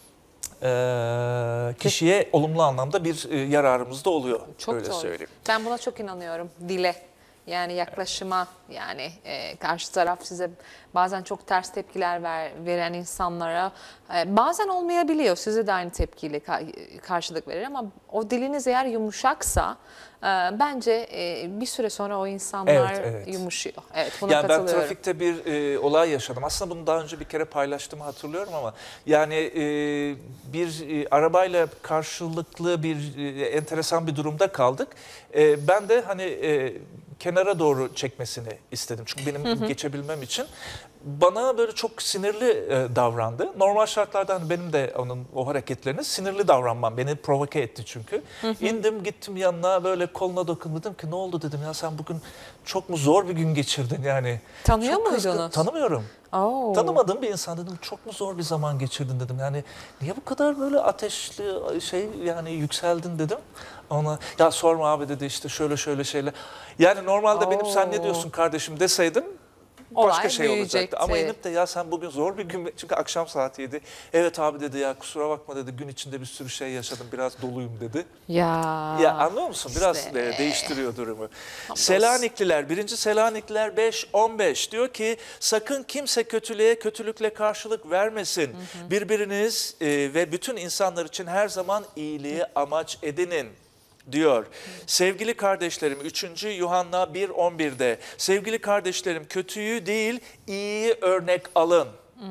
e, kişiye olumlu anlamda bir e, yararımız da oluyor. Çok öyle doğru. söyleyeyim. Ben buna çok inanıyorum. Dile. Yani yaklaşıma, yani e, karşı taraf size bazen çok ters tepkiler ver, veren insanlara e, bazen olmayabiliyor. Size de aynı tepkiyle ka- karşılık verir ama o diliniz eğer yumuşaksa e, bence e, bir süre sonra o insanlar Evet, evet. yumuşuyor. Evet, buna Yani ben katılıyorum. trafikte bir e, olay yaşadım. Aslında bunu daha önce bir kere paylaştığımı hatırlıyorum ama yani e, bir e, arabayla karşılıklı bir e, enteresan bir durumda kaldık. E, ben de hani e, kenara doğru çekmesini istedim. Çünkü benim Hı hı. geçebilmem için. Bana böyle çok sinirli e, davrandı. Normal şartlarda hani benim de onun o hareketlerine sinirli davranmam beni provoke etti çünkü. Hı hı. İndim gittim yanına, böyle koluna dokundum, dedim ki ne oldu dedim, ya sen bugün çok mu zor bir gün geçirdin yani. Tanıyor Çok kızgın- muydunuz? Tanımıyorum. Oo. Tanımadığım bir insan, dedim çok mu zor bir zaman geçirdin dedim. Yani niye bu kadar böyle ateşli şey yani yükseldin dedim. Ona ya sorma abi dedi, işte şöyle şöyle şeyler. Yani normalde benim sen ne Oo. diyorsun kardeşim deseydim başka Olay şey büyüyecekti. olacaktı. Ama inip de ya sen bugün zor bir gün, çünkü akşam saatiydi. Evet abi dedi, ya kusura bakma dedi, gün içinde bir sürü şey yaşadım, biraz doluyum dedi. Ya. Ya anlıyor musun? Biraz işte. de- değiştiriyor durumu. Hamdolsun. Selanikliler, birinci Selanikliler beş on beş diyor ki sakın kimse kötülüğe kötülükle karşılık vermesin. Birbiriniz e, ve bütün insanlar için her zaman iyiliği amaç edinin diyor. Sevgili kardeşlerim, üçüncü Yuhanna bir on bir'de sevgili kardeşlerim kötüyü değil iyiyi örnek alın.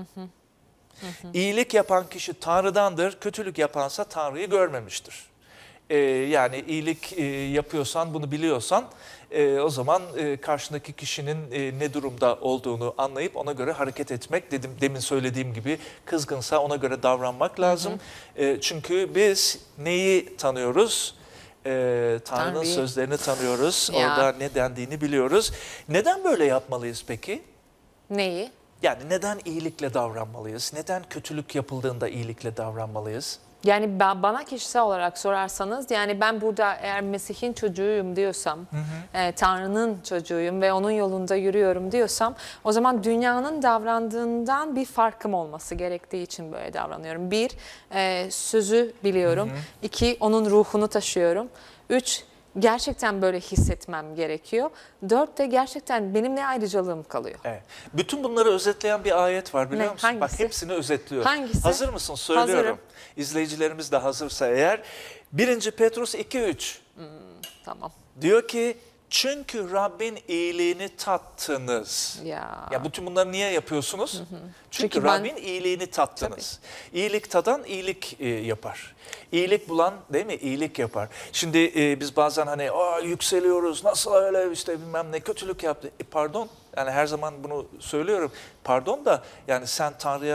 İyilik yapan kişi Tanrı'dandır, kötülük yapansa Tanrı'yı görmemiştir. Ee, yani iyilik e, yapıyorsan, bunu biliyorsan e, o zaman e, karşındaki kişinin e, ne durumda olduğunu anlayıp ona göre hareket etmek, dedim demin söylediğim gibi, kızgınsa ona göre davranmak lazım. E, çünkü biz neyi tanıyoruz? Ee, Tanrı'nın Tanrı'yı. sözlerini tanıyoruz. Ya. Orada ne dendiğini biliyoruz. Neden böyle yapmalıyız peki? Neyi? Yani neden iyilikle davranmalıyız? Neden kötülük yapıldığında iyilikle davranmalıyız? Yani ben, bana kişisel olarak sorarsanız, yani ben burada eğer Mesih'in çocuğuyum diyorsam, e, Tanrı'nın çocuğuyum ve onun yolunda yürüyorum diyorsam, o zaman dünyanın davrandığından bir farkım olması gerektiği için böyle davranıyorum. Bir, e, sözü biliyorum. İki, onun ruhunu taşıyorum. Üç, gerçekten böyle hissetmem gerekiyor. Dört de gerçekten benim ne ayrıcalığım kalıyor. Evet. Bütün bunları özetleyen bir ayet var biliyor Ne? musun? Bak Hangisi? hepsini özetliyor. Hangisi? Hazır mısın? Söylüyorum. Hazırım. İzleyicilerimiz de hazırsa eğer. birinci Petrus iki üç Tamam. diyor ki çünkü Rabbin iyiliğini tattınız. Ya. Ya bütün bunları niye yapıyorsunuz? Çünkü, Çünkü ben- Rabbin iyiliğini tattınız. İyilik tadan iyilik e, yapar. İyilik bulan değil mi? İyilik yapar. Şimdi e, biz bazen hani Aa, yükseliyoruz, nasıl öyle işte bilmem ne kötülük yaptı. E, pardon, yani her zaman bunu söylüyorum. Pardon da yani sen Tanrı'ya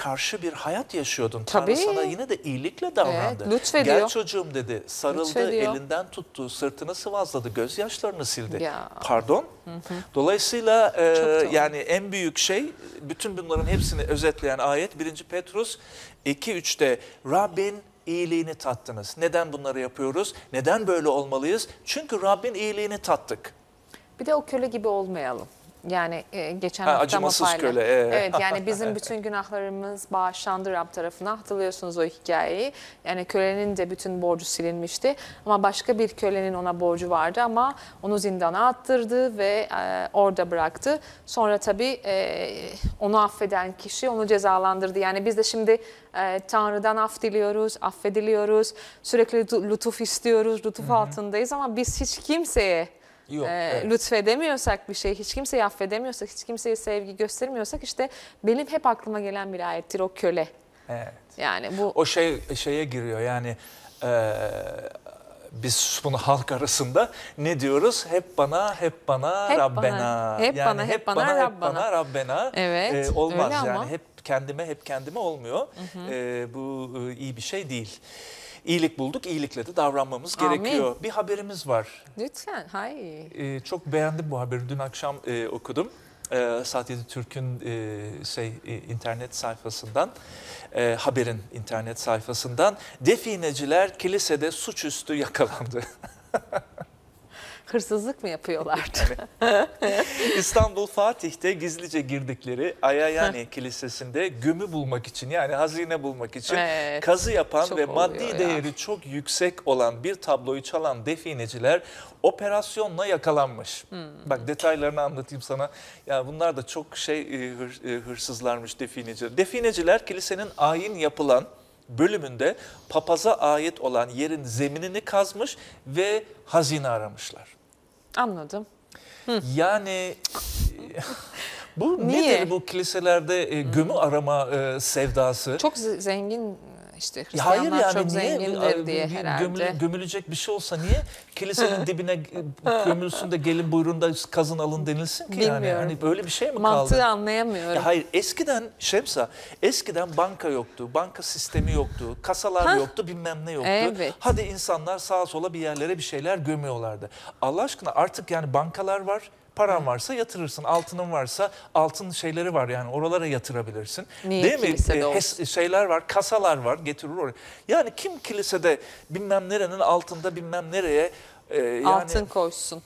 karşı bir hayat yaşıyordun. Tabii. Tanrı sana yine de iyilikle davrandı. Evet, lütfediyor. Gel çocuğum dedi, sarıldı, Lütfediyor. elinden tuttu, sırtını sıvazladı, gözyaşlarını sildi. Ya. Pardon. Hı hı. Dolayısıyla e, Çok doğru. yani en büyük şey, bütün bunların hepsini özetleyen ayet birinci Petrus iki üçte Rabbin iyiliğini tattınız. Neden bunları yapıyoruz? Neden böyle olmalıyız? Çünkü Rabbin iyiliğini tattık. Bir de o köle gibi olmayalım. Yani e, geçen Ha, hafta acımasız Mapa'yla- köle, evet. Evet, yani bizim bütün günahlarımız bağışlandı Rab tarafından. Hatırlıyorsunuz o hikayeyi. Yani kölenin de bütün borcu silinmişti. Ama başka bir kölenin ona borcu vardı ama onu zindana attırdı ve e, orada bıraktı. Sonra tabii e, onu affeden kişi onu cezalandırdı. Yani biz de şimdi e, Tanrı'dan af diliyoruz, affediliyoruz. Sürekli lütuf istiyoruz, lütuf altındayız ama biz hiç kimseye Yok, Ee, evet. lütfedemiyorsak bir şey, hiç kimseyi affedemiyorsak, hiç kimseye sevgi göstermiyorsak işte benim hep aklıma gelen bir ayettir o köle. Evet. Yani bu O şey şeye giriyor yani e, biz bunu halk arasında ne diyoruz? Hep bana, hep bana, Hep Rabbena. bana, hep yani bana, hep bana, hep Rabbena. bana, Rabbena. Evet, E, olmaz öyle yani ama. hep kendime, hep kendime olmuyor. Hı hı. E, bu e, iyi bir şey değil. İyilik bulduk, iyilikle de davranmamız Amin. gerekiyor. Bir haberimiz var. lütfen, hayır. Ee, çok beğendim bu haberi. Dün akşam e, okudum. E, Saat yedi Türk'ün e, şey e, internet sayfasından, e, haberin internet sayfasından defineciler kilisede suçüstü yakalandı. Hırsızlık mı yapıyorlardı? İstanbul Fatih'te gizlice girdikleri Ayayani Kilisesi'nde gömü bulmak için, yani hazine bulmak için Evet, kazı yapan çok ve oluyor maddi ya. değeri çok yüksek olan bir tabloyu çalan defineciler operasyonla yakalanmış. Hmm. Bak detaylarını anlatayım sana. Ya bunlar da çok şey e, hır- e, hırsızlarmış defineciler. Defineciler kilisenin ayin yapılan bölümünde papaza ait olan yerin zeminini kazmış ve hazine aramışlar. Anladım. Yani bu Niye? nedir bu kiliselerde e, gömü arama e, sevdası? Çok z- zengin işte Ya Hristiyanlar hayır yani çok niye zengindir diye Bir herhalde. gömül- gömülecek bir şey olsa niye kilisenin dibine e, gömülsün de gelin buyurun da kazın alın denilsin ki yani? Bilmiyorum. Hani böyle bir şey mi Mantığı kaldı? anlayamıyorum. Ya hayır, eskiden Şemsa, eskiden banka yoktu, banka sistemi yoktu, kasalar Hah. yoktu, bilmem ne yoktu. Evet. Hadi insanlar sağa sola bir yerlere bir şeyler gömüyorlardı. Allah aşkına artık yani bankalar var, paran varsa yatırırsın, altının varsa altın şeyleri var yani oralara yatırabilirsin. Niye Değil mi? kilisede E, olsun? hes- şeyler var, kasalar var, getirir oraya. Yani kim kilisede bilmem nerenin altında bilmem nereye e, yani... Altın koysun.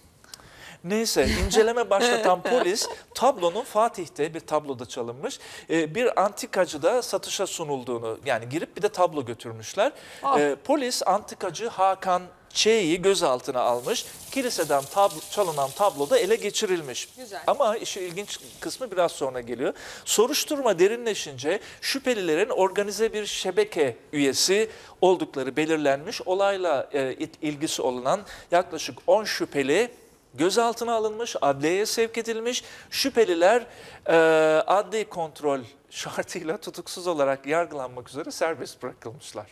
Neyse, inceleme başlatan polis tablonun Fatih'te bir tabloda çalınmış e, bir antikacıda satışa sunulduğunu, yani girip bir de tablo götürmüşler. Ah. E, polis antikacı Hakan Ç'yi gözaltına almış. Kiliseden tablo, çalınan tablo da ele geçirilmiş. Güzel. Ama işin ilginç kısmı biraz sonra geliyor. Soruşturma derinleşince şüphelilerin organize bir şebeke üyesi oldukları belirlenmiş. Olayla e, it- ilgisi olunan yaklaşık on şüpheli gözaltına alınmış, adliyeye sevk edilmiş. Şüpheliler e, adli kontrol şartıyla tutuksuz olarak yargılanmak üzere serbest bırakılmışlar.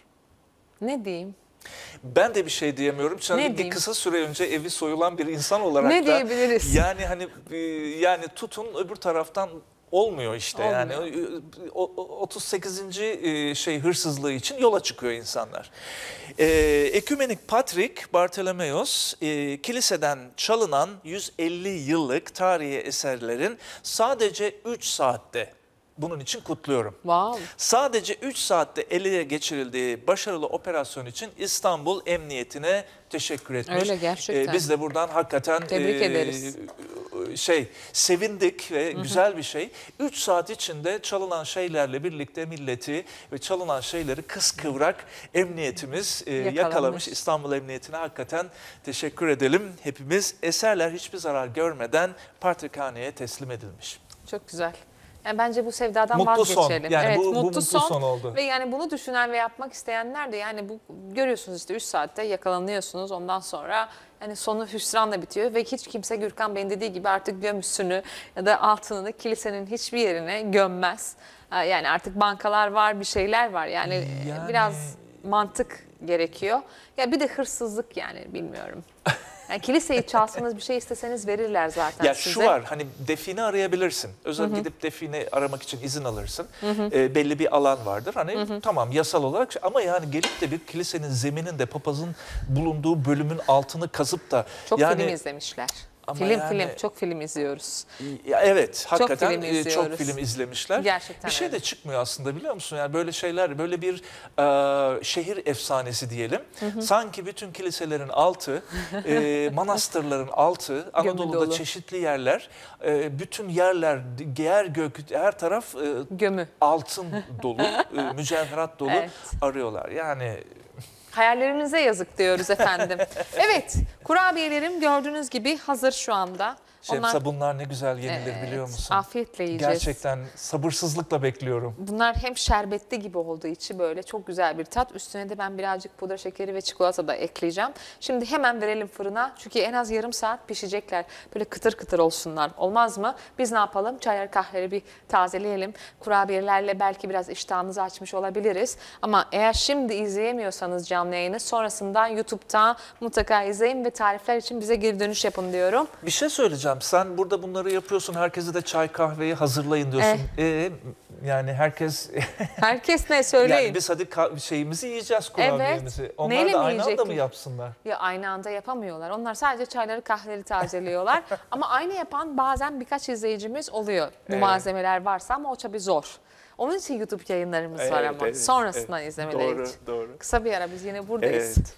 Ne diyeyim? Ben de bir şey diyemiyorum. Çünkü Ne bir diyeyim? kısa süre önce evi soyulan bir insan olarak Ne da diyebiliriz? yani hani e, yani tutun öbür taraftan olmuyor işte yani O- o- otuz sekizinci e, şey hırsızlığı için yola çıkıyor insanlar. E, Ekümenik Patrik Bartolomeos e, kiliseden çalınan yüz elli yıllık tarihi eserlerin sadece üç saatte, bunun için kutluyorum. Wow. Sadece üç saatte ele geçirildiği başarılı operasyon için İstanbul Emniyetine teşekkür etmiş. Öyle gerçekten. Ee, biz de buradan hakikaten Tebrik e, ederiz. şey sevindik ve Hı hı. güzel bir şey. üç saat içinde çalınan şeylerle birlikte milleti ve çalınan şeyleri kıskıvrak emniyetimiz e, Yakalamış. yakalamış. İstanbul Emniyetine hakikaten teşekkür edelim. Hepimiz eserler hiçbir zarar görmeden Patrikhane'ye teslim edilmiş. Çok güzel. Yani bence bu sevdadan Mutlu son. vazgeçelim. Yani evet, bu- bu mutlu, mutlu son. son oldu. Ve yani bunu düşünen ve yapmak isteyenler de yani bu görüyorsunuz işte üç saatte yakalanıyorsunuz. Ondan sonra yani sonu hüsranla bitiyor ve hiç kimse Gürkan Bey'in dediği gibi artık gömüsünü ya da altınını kilisenin hiçbir yerine gömmez. Ha, yani artık bankalar var, bir şeyler var. Yani, Yani- biraz mantık gerekiyor. Ya bir de hırsızlık yani bilmiyorum. Yani kiliseyi çalsanız bir şey isteseniz verirler zaten Ya size. şu var, hani define arayabilirsin. Özel Hı hı. gidip define aramak için izin alırsın. Hı hı. E, belli bir alan vardır. Hani Hı hı. tamam yasal olarak, ama yani gelip de bir kilisenin zemininde papazın bulunduğu bölümün altını kazıp da Çok yani film izlemişler. Ama Film yani- film çok film izliyoruz. Ya evet, Çok hakikaten film e, izliyoruz. çok film izlemişler. Gerçekten Bir şey öyle. de çıkmıyor aslında, biliyor musun? Yani böyle şeyler, böyle bir e, şehir efsanesi diyelim. Hı hı. Sanki bütün kiliselerin altı, e, manastırların altı, Anadolu'da dolu. çeşitli yerler, e, bütün yerler, yer gök, her taraf e, gömü, altın dolu, e, mücevherat dolu Evet. arıyorlar. Yani Hayallerinize yazık diyoruz efendim. Evet, kurabiyelerim gördüğünüz gibi hazır şu anda. Şemsa, bunlar ne güzel yenilir, Evet, biliyor musun? afiyetle yiyeceğiz. Gerçekten sabırsızlıkla bekliyorum. Bunlar hem şerbetli gibi olduğu için böyle çok güzel bir tat. Üstüne de ben birazcık pudra şekeri ve çikolata da ekleyeceğim. Şimdi hemen verelim fırına. Çünkü en az yarım saat pişecekler. Böyle kıtır kıtır olsunlar. Olmaz mı? Biz ne yapalım? Çaylar kahveleri bir tazeleyelim. Kurabiyelerle belki biraz iştahınızı açmış olabiliriz. Ama eğer şimdi izleyemiyorsanız canlı yayını, sonrasından YouTube'da mutlaka izleyin ve tarifler için bize geri dönüş yapın diyorum. Bir şey söyleyeceğim. Sen burada bunları yapıyorsun. Herkese de çay kahveyi hazırlayın diyorsun. Ee, yani herkes... Herkes ne söyleyin. Yani biz hadi ka- şeyimizi yiyeceğiz, kurabiyemizi. Evet. Onlar Neyle da mi aynı anda yiyecek mı ki? yapsınlar? Ya aynı anda yapamıyorlar. Onlar sadece çayları kahveleri tazeliyorlar. Ama aynı yapan bazen birkaç izleyicimiz oluyor. Bu Evet. malzemeler varsa, ama o tabii zor. Onun için YouTube yayınlarımız var Evet, ama. evet, Sonrasından evet. izlemeleri Doğru, için. doğru. Kısa bir ara, biz yine buradayız. Evet.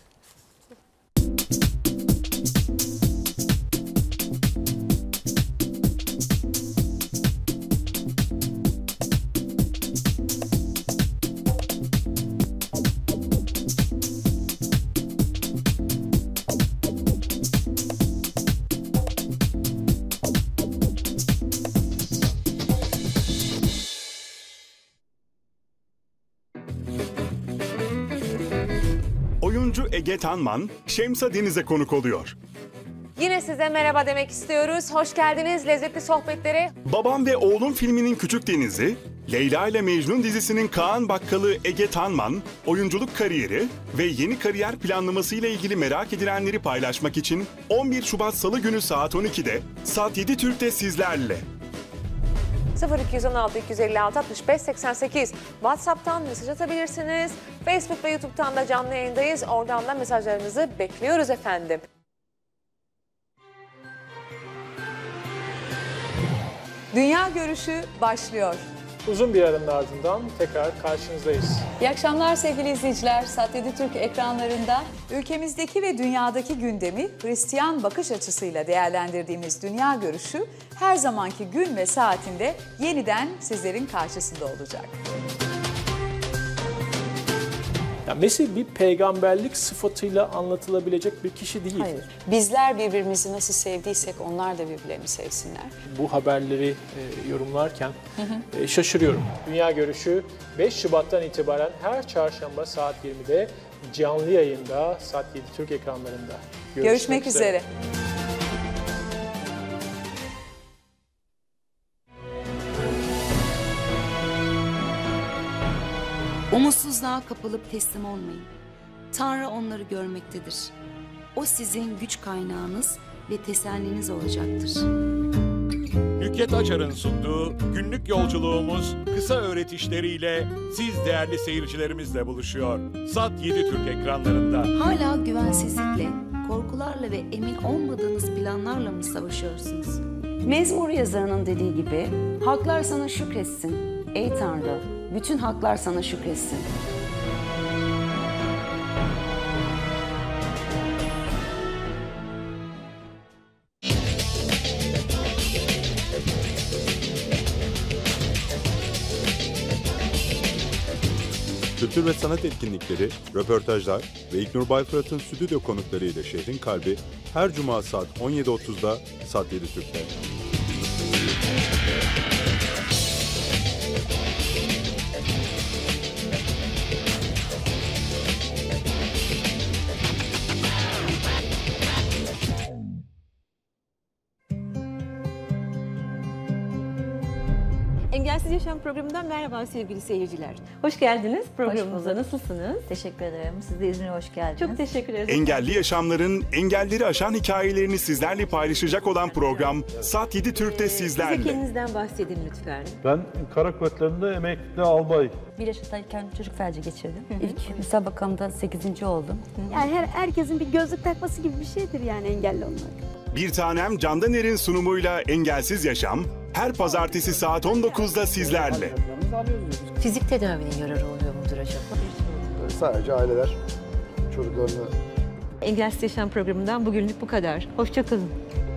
Oyuncu Ege Tanman, Şemsa Deniz'e konuk oluyor. Yine size merhaba demek istiyoruz. Hoş geldiniz lezzetli sohbetlere. Babam ve Oğlum filminin Küçük Deniz'i, Leyla ile Mecnun dizisinin Kaan Bakkalı Ege Tanman, oyunculuk kariyeri ve yeni kariyer planlaması ile ilgili merak edilenleri paylaşmak için on bir Şubat Salı günü saat on ikide Sat yedi Türk'te sizlerle. sıfır iki on altı iki elli altı altmış beş seksen sekiz WhatsApp'tan mesaj atabilirsiniz. Facebook ve YouTube'dan da canlı yayındayız. Oradan da mesajlarınızı bekliyoruz efendim. Dünya Görüşü başlıyor. Uzun bir aranın ardından tekrar karşınızdayız. İyi akşamlar sevgili izleyiciler. Sat yedi Türk ekranlarında ülkemizdeki ve dünyadaki gündemi Hristiyan bakış açısıyla değerlendirdiğimiz Dünya Görüşü her zamanki gün ve saatinde yeniden sizlerin karşısında olacak. Yani Mesih bir peygamberlik sıfatıyla anlatılabilecek bir kişi değil. Hayır. Bizler birbirimizi nasıl sevdiysek onlar da birbirlerini sevsinler. Bu haberleri e, yorumlarken e, şaşırıyorum. Dünya Görüşü beş Şubat'tan itibaren her çarşamba saat yirmide canlı yayında Sat yedi Türk ekranlarında. Görüşmek, Görüşmek üzere. Umutsuzluğa kapılıp teslim olmayın. Tanrı onları görmektedir. O sizin güç kaynağınız ve teselliniz olacaktır. Nükhet Açar'ın sunduğu günlük yolculuğumuz kısa öğretişleriyle siz değerli seyircilerimizle buluşuyor. Sat yedi Türk ekranlarında. Hala güvensizlikle, korkularla ve emin olmadığınız planlarla mı savaşıyorsunuz? Mezmur yazarının dediği gibi, halklar sana şükretsin. Ey Tanrı, bütün halklar sana şükretsin. Kültür ve sanat etkinlikleri, röportajlar ve İlknur Bayfırat'ın stüdyo konukları ile Şehrin Kalbi her cuma saat on yedi otuzda Sat yedi Türk'te. Engelsiz Yaşam programından merhaba sevgili seyirciler. Hoş geldiniz programımıza. bulduk. Nasılsınız? Teşekkür ederim. Siz de İzmir'e hoş geldiniz. Çok teşekkür ederiz. Engelli yaşamların engelleri aşan hikayelerini sizlerle paylaşacak olan program Sat yedi Türk'te Size sizlerle. kendinizden bahsedin lütfen. Ben kara kuvvetlerinde emekli albay. Bir yaşındayken çocuk felci geçirdim. İlk müsabakamda sekizinci oldum. Yani her, herkesin bir gözlük takması gibi bir şeydir yani engelli olmak. Bir Tanem Candaner'in sunumuyla Engelsiz Yaşam her pazartesi saat on dokuzda sizlerle. Fizik tedavinin yararı oluyor mudur acaba? Sadece aileler çocuklarını... Engelsiz Yaşam programından bugünlük bu kadar. Hoşça kalın.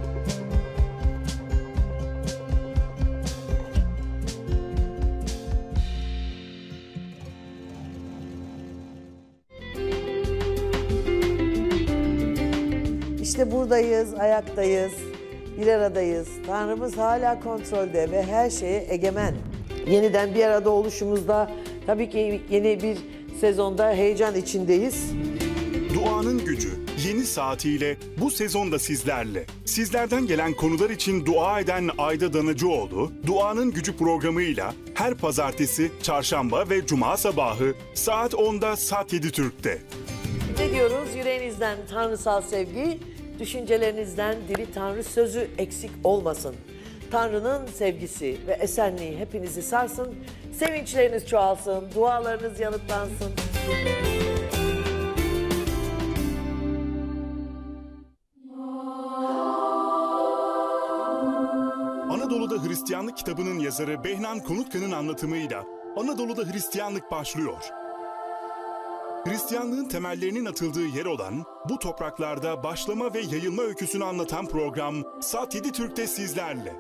İşte buradayız, ayaktayız, bir aradayız. Tanrımız hala kontrolde ve her şeye egemen. Yeniden bir arada oluşumuzda tabii ki yeni bir sezonda heyecan içindeyiz. Duanın gücü yeni saatiyle bu sezonda sizlerle. Sizlerden gelen konular için dua eden Ayda Danıcıoğlu, Duanın Gücü programıyla her pazartesi, çarşamba ve cuma sabahı saat onda Sat yedi Türk'te. Ne diyoruz? Yüreğinizden tanrısal sevgi, düşüncelerinizden diri Tanrı sözü eksik olmasın. Tanrı'nın sevgisi ve esenliği hepinizi sarsın, sevinçleriniz çoğalsın, dualarınız yanıtlansın. Anadolu'da Hristiyanlık kitabının yazarı Behnan Konutkan'ın anlatımıyla Anadolu'da Hristiyanlık başlıyor. Hristiyanlığın temellerinin atıldığı yer olan bu topraklarda başlama ve yayılma öyküsünü anlatan program Sat yedi Türk'te sizlerle.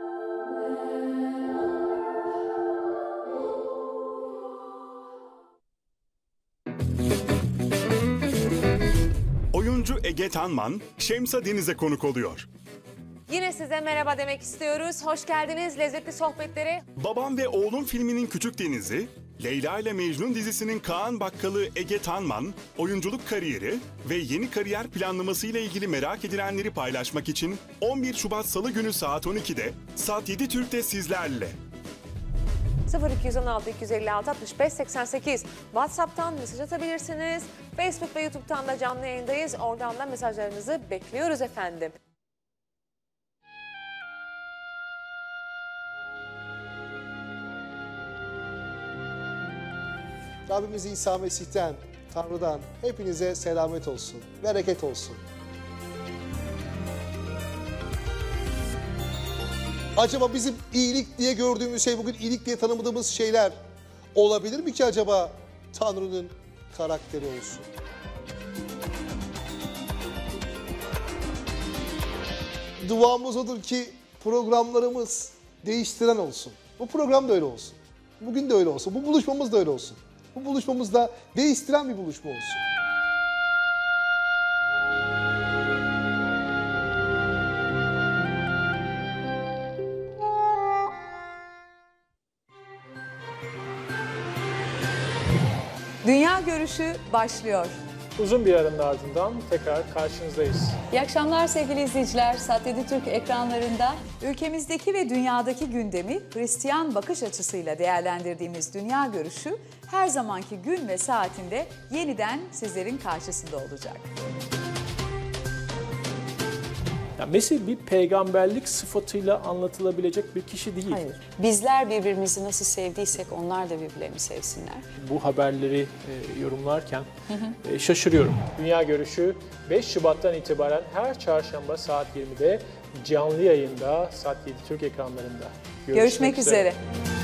Oyuncu Ege Tanman, Şemsa Deniz'e konuk oluyor. Yine size merhaba demek istiyoruz. Hoş geldiniz lezzetli sohbetlere. Babam ve Oğlum filminin Küçük Denizi, Leyla ile Mecnun dizisinin Kaan Bakkalı Ege Tanman, oyunculuk kariyeri ve yeni kariyer planlaması ile ilgili merak edilenleri paylaşmak için on bir Şubat Salı günü saat on ikide Sat yedi Türk'te sizlerle. sıfır iki on altı iki yüz elli altı altmış beş seksen sekiz WhatsApp'tan mesaj atabilirsiniz. Facebook ve YouTube'tan da canlı yayındayız. Oradan da mesajlarınızı bekliyoruz efendim. Rabbimiz İsa Mesih'ten, Tanrı'dan hepinize selamet olsun, bereket olsun. Acaba bizim iyilik diye gördüğümüz şey, bugün iyilik diye tanımladığımız şeyler olabilir mi ki acaba Tanrı'nın karakteri olsun? Duamız odur ki programlarımız değiştiren olsun. Bu program da öyle olsun. Bugün de öyle olsun. Bu buluşmamız da öyle olsun. Bu buluşmamız da değiştiren bir buluşma olsun. Dünya Görüşü başlıyor. Uzun bir aranın ardından tekrar karşınızdayız. İyi akşamlar sevgili izleyiciler. Sat yedi Türk ekranlarında ülkemizdeki ve dünyadaki gündemi Hristiyan bakış açısıyla değerlendirdiğimiz Dünya Görüşü her zamanki gün ve saatinde yeniden sizlerin karşısında olacak. Ya Mesih bir peygamberlik sıfatıyla anlatılabilecek bir kişi değil. Hayır. Bizler birbirimizi nasıl sevdiysek onlar da birbirlerini sevsinler. Bu haberleri e, yorumlarken e, şaşırıyorum. Dünya Görüşü beş Şubat'tan itibaren her çarşamba saat yirmide canlı yayında Sat yedi Türk ekranlarında. Görüşmek, Görüşmek üzere. üzere.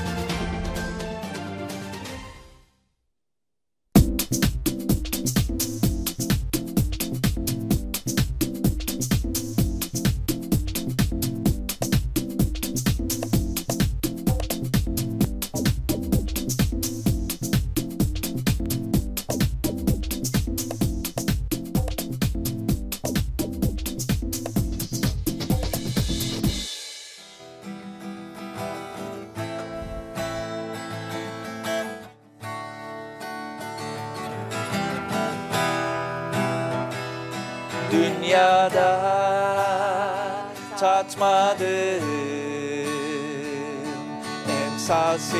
Dünyada tatmadığım en misalsiz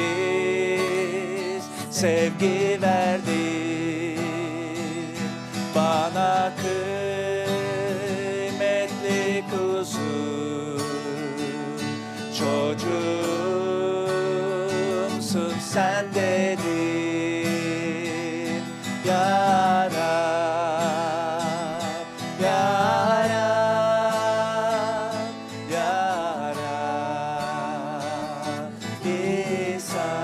sevgi verdin bana kıymetli kuzum, çocuğumsun sen dedin ya Rab, ya Rab, ya Rab. İsa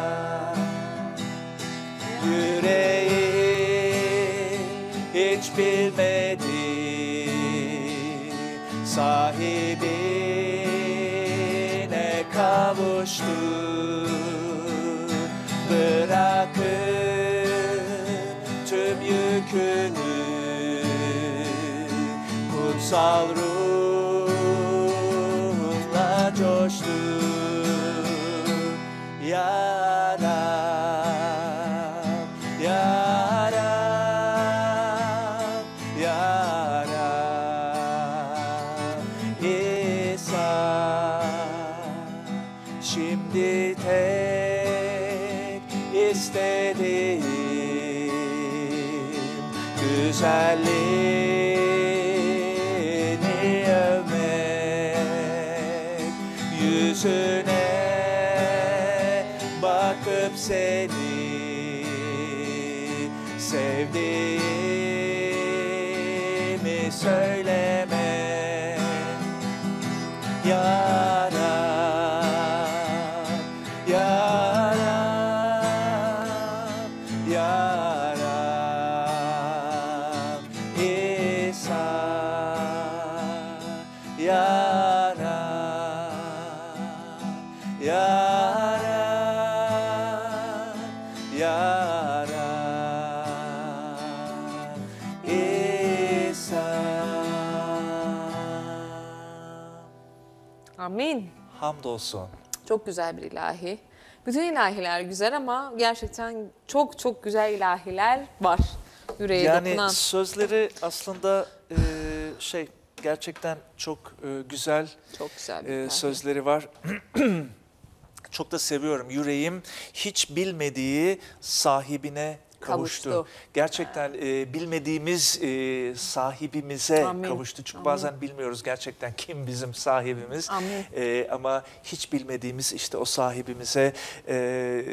yüreğim hiç bilmedi sahibine kavuştu, bırakın tüm yükünü kutsal ruhla coştu ya Rab, ya Rab, ya Rab. İsa şimdi tek istediğim güzelliğini övmek, yüzüne bakıp seni sevdiğimi söylemek ya Rab, ya Rab, ya Rab. İsa ya Rab, ya Rab, ya Rab. İsa. Amin. Hamdolsun. Çok güzel bir ilahi. Bütün ilahiler güzel ama gerçekten çok çok güzel ilahiler var. Yüreğe Yani dokunan. sözleri aslında e, şey gerçekten çok e, güzel, çok güzel bir e, ilahi. sözleri var. Çok da seviyorum. Yüreğim hiç bilmediği sahibine kavuştu. Kavuştu. Gerçekten e, bilmediğimiz e, sahibimize Amin. kavuştu. Çünkü Amin. bazen bilmiyoruz gerçekten kim bizim sahibimiz. Amin. E, ama hiç bilmediğimiz işte o sahibimize e,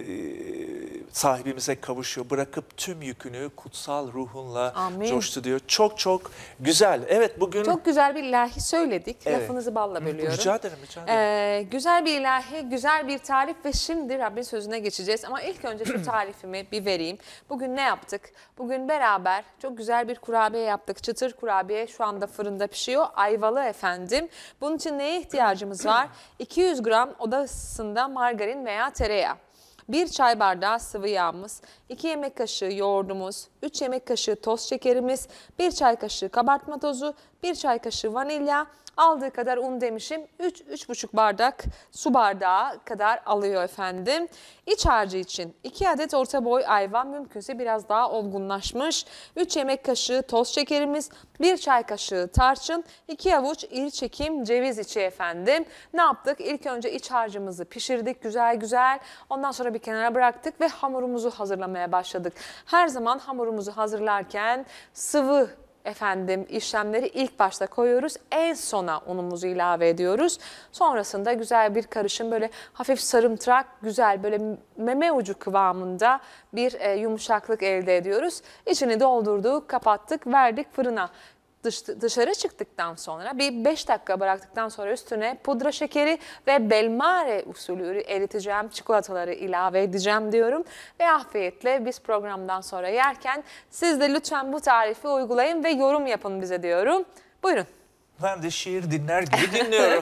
sahibimize kavuşuyor. Bırakıp tüm yükünü kutsal ruhunla Amin. coştu diyor. Çok çok güzel. Evet bugün... Çok güzel bir ilahi söyledik. Evet. Lafınızı balla bölüyorum. Rica ederim, rica ederim. Ee, güzel bir ilahi, güzel bir tarif ve şimdi Rabbin sözüne geçeceğiz. Ama ilk önce şu tarifimi bir vereyim. Bugün ne yaptık? Bugün beraber çok güzel bir kurabiye yaptık. Çıtır kurabiye şu anda fırında pişiyor. Ayvalı efendim. Bunun için neye ihtiyacımız var? iki yüz gram oda ısısında margarin veya tereyağı. bir çay bardağı sıvı yağımız, iki yemek kaşığı yoğurdumuz, üç yemek kaşığı toz şekerimiz, bir çay kaşığı kabartma tozu, bir çay kaşığı vanilya, aldığı kadar un demişim, üç üç buçuk bardak su bardağı kadar alıyor efendim. İç harcı için iki adet orta boy ayva, mümkünse biraz daha olgunlaşmış, üç yemek kaşığı toz şekerimiz, bir çay kaşığı tarçın, iki avuç iri çekim ceviz içi efendim. Ne yaptık? İlk önce iç harcımızı pişirdik güzel güzel. Ondan sonra bir kenara bıraktık ve hamurumuzu hazırlamaya başladık. Her zaman hamurumuzu hazırlarken sıvı efendim işlemleri ilk başta koyuyoruz. En sona unumuzu ilave ediyoruz. Sonrasında güzel bir karışım, böyle hafif sarımtırak, güzel böyle meme ucu kıvamında bir e, yumuşaklık elde ediyoruz. İçini doldurduk, kapattık, verdik fırına. Dış, dışarı çıktıktan sonra bir beş dakika bıraktıktan sonra üstüne pudra şekeri ve belmare usulü eriteceğim çikolataları ilave edeceğim diyorum. Ve afiyetle biz programdan sonra yerken siz de lütfen bu tarifi uygulayın ve yorum yapın bize diyorum. Buyurun. Ben de şiir dinler gibi dinliyorum.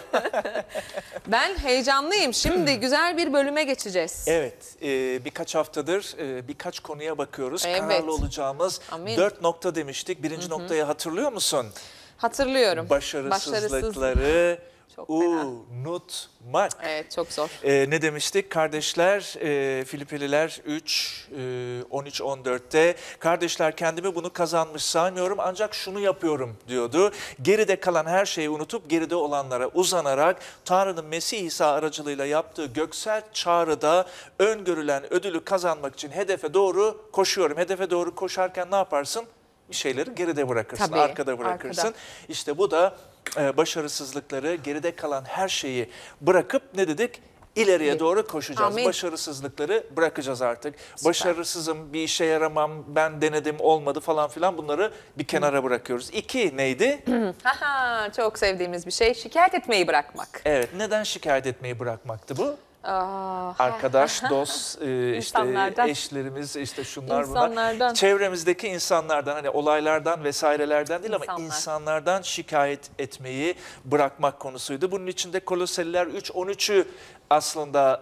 Ben heyecanlıyım. Şimdi güzel bir bölüme geçeceğiz. Evet, e, birkaç haftadır e, birkaç konuya bakıyoruz. Evet. Kararlı olacağımız Amin. dört nokta demiştik. Birinci Hı hı. noktayı hatırlıyor musun? Hatırlıyorum. Başarısızlıkları Çok fena. Unutmak. Evet, çok zor. Ee, ne demiştik? Kardeşler, e, Filipliler üç, on üç on dörtte kardeşler kendimi bunu kazanmış saymıyorum ancak şunu yapıyorum diyordu. Geride kalan her şeyi unutup geride olanlara uzanarak Tanrı'nın Mesih İsa aracılığıyla yaptığı göksel çağrıda öngörülen ödülü kazanmak için hedefe doğru koşuyorum. Hedefe doğru koşarken ne yaparsın? Bir şeyleri geride bırakırsın, Tabii, arkada bırakırsın. arkada. İşte bu da e, başarısızlıkları, geride kalan her şeyi bırakıp ne dedik? İleriye doğru koşacağız. Amin. Başarısızlıkları bırakacağız artık. Süper. Başarısızım, bir işe yaramam, ben denedim olmadı falan filan bunları bir kenara bırakıyoruz. İki neydi? Haha, çok sevdiğimiz bir şey, şikayet etmeyi bırakmak. Evet, neden şikayet etmeyi bırakmaktı bu? Aa, Arkadaş, dost, e, işte İnsanlardan. eşlerimiz, işte şunlar İnsanlardan. bunlar. Çevremizdeki insanlardan, hani olaylardan vesairelerden değil ama İnsanlar. insanlardan şikayet etmeyi bırakmak konusuydu. Bunun içinde Koloseliler üç on üçü aslında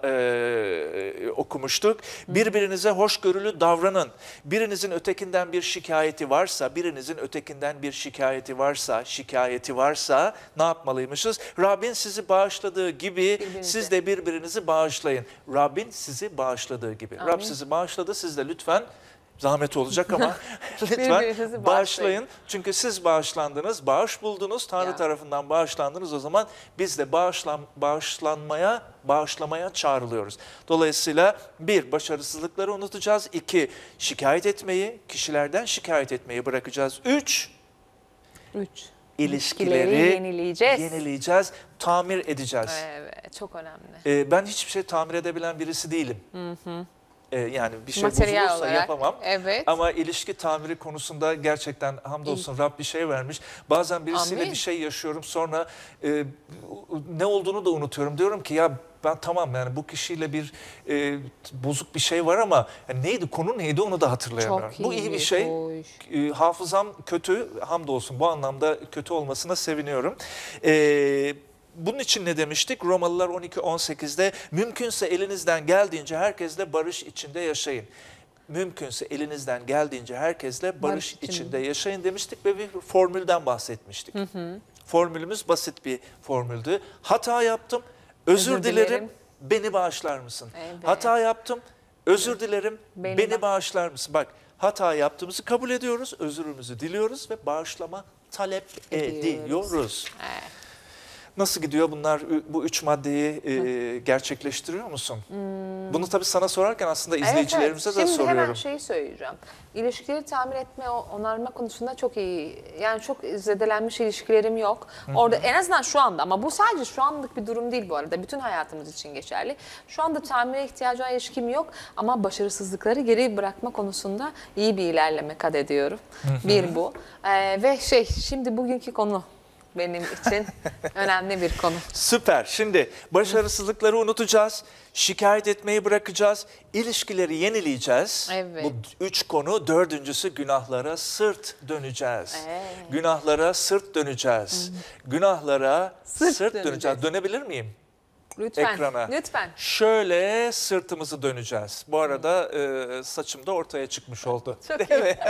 e, okumuştuk. Birbirinize hoşgörülü davranın. Birinizin ötekinden bir şikayeti varsa, birinizin ötekinden bir şikayeti varsa, şikayeti varsa ne yapmalıymışız? Rabbin sizi bağışladığı gibi Birbirinize. siz de birbirinizi bağışlayın. Rabbin sizi bağışladığı gibi. Amin. Rab sizi bağışladı, siz de lütfen zahmet olacak ama Birbirinizi lütfen bağışlayın. bağışlayın. Çünkü siz bağışlandınız, bağış buldunuz, Tanrı Ya. tarafından bağışlandınız. O zaman biz de bağışlan, bağışlanmaya, bağışlamaya çağrılıyoruz. Dolayısıyla bir, başarısızlıkları unutacağız. İki, şikayet etmeyi, kişilerden şikayet etmeyi bırakacağız. Üç, Üç. ilişkileri İlişkileri yenileyeceğiz. yenileyeceğiz, tamir edeceğiz. Evet, çok önemli. Ee, ben hiçbir şey tamir edebilen birisi değilim. Hı hı. Ee, yani bir şey Materyal bozulursa olarak, yapamam. evet. Ama ilişki tamiri konusunda gerçekten hamdolsun Rab bir şey vermiş. Bazen birisiyle Amin. bir şey yaşıyorum sonra e, ne olduğunu da unutuyorum. Diyorum ki ya ben tamam yani bu kişiyle bir e, bozuk bir şey var ama yani neydi konu neydi onu da hatırlayamıyorum. Çok Bu iyi bir iyi, şey. hoş. E, hafızam kötü hamdolsun bu anlamda kötü olmasına seviniyorum. E, Bunun için ne demiştik? Romalılar on iki on sekizde mümkünse elinizden geldiğince herkesle barış içinde yaşayın. Mümkünse elinizden geldiğince herkesle barış, Barış içinde. içinde yaşayın demiştik ve bir formülden bahsetmiştik. Hı hı. Formülümüz basit bir formüldü. Hata yaptım, özür, Özür dilerim, dilerim. beni bağışlar mısın? Evet. Hata yaptım, özür dilerim, Beni beni, ba- bağışlar mısın? Bak hata yaptığımızı kabul ediyoruz, özürümüzü diliyoruz ve bağışlama talep Ediyoruz. ediyoruz. Evet. Nasıl gidiyor bunlar? Bu üç maddeyi e, gerçekleştiriyor musun? Hmm. Bunu tabii sana sorarken aslında izleyicilerimize evet, evet. de Şimdi soruyorum. hemen şeyi söyleyeceğim. İlişkileri tamir etme, o- onarma konusunda çok iyi. Yani çok zedelenmiş ilişkilerim yok. Orada en azından şu anda ama bu sadece şu anlık bir durum değil bu arada. Bütün hayatımız için geçerli. Şu anda tamire ihtiyacı olan ilişkim yok ama başarısızlıkları geri bırakma konusunda iyi bir ilerleme kat ediyorum. Bir bu. Ee, ve şey şimdi bugünkü konu benim için önemli bir konu. Süper. Şimdi başarısızlıkları unutacağız. Şikayet etmeyi bırakacağız. İlişkileri yenileyeceğiz. Evet. Bu üç konu. Dördüncüsü günahlara sırt döneceğiz. Evet. Günahlara sırt döneceğiz. Günahlara Sırt sırt, döneceğiz. döneceğiz. Dönebilir miyim? Lütfen. Ekrana. Lütfen. Şöyle sırtımızı döneceğiz. Bu arada e, saçım da ortaya çıkmış oldu. Çok Değil iyi. mi?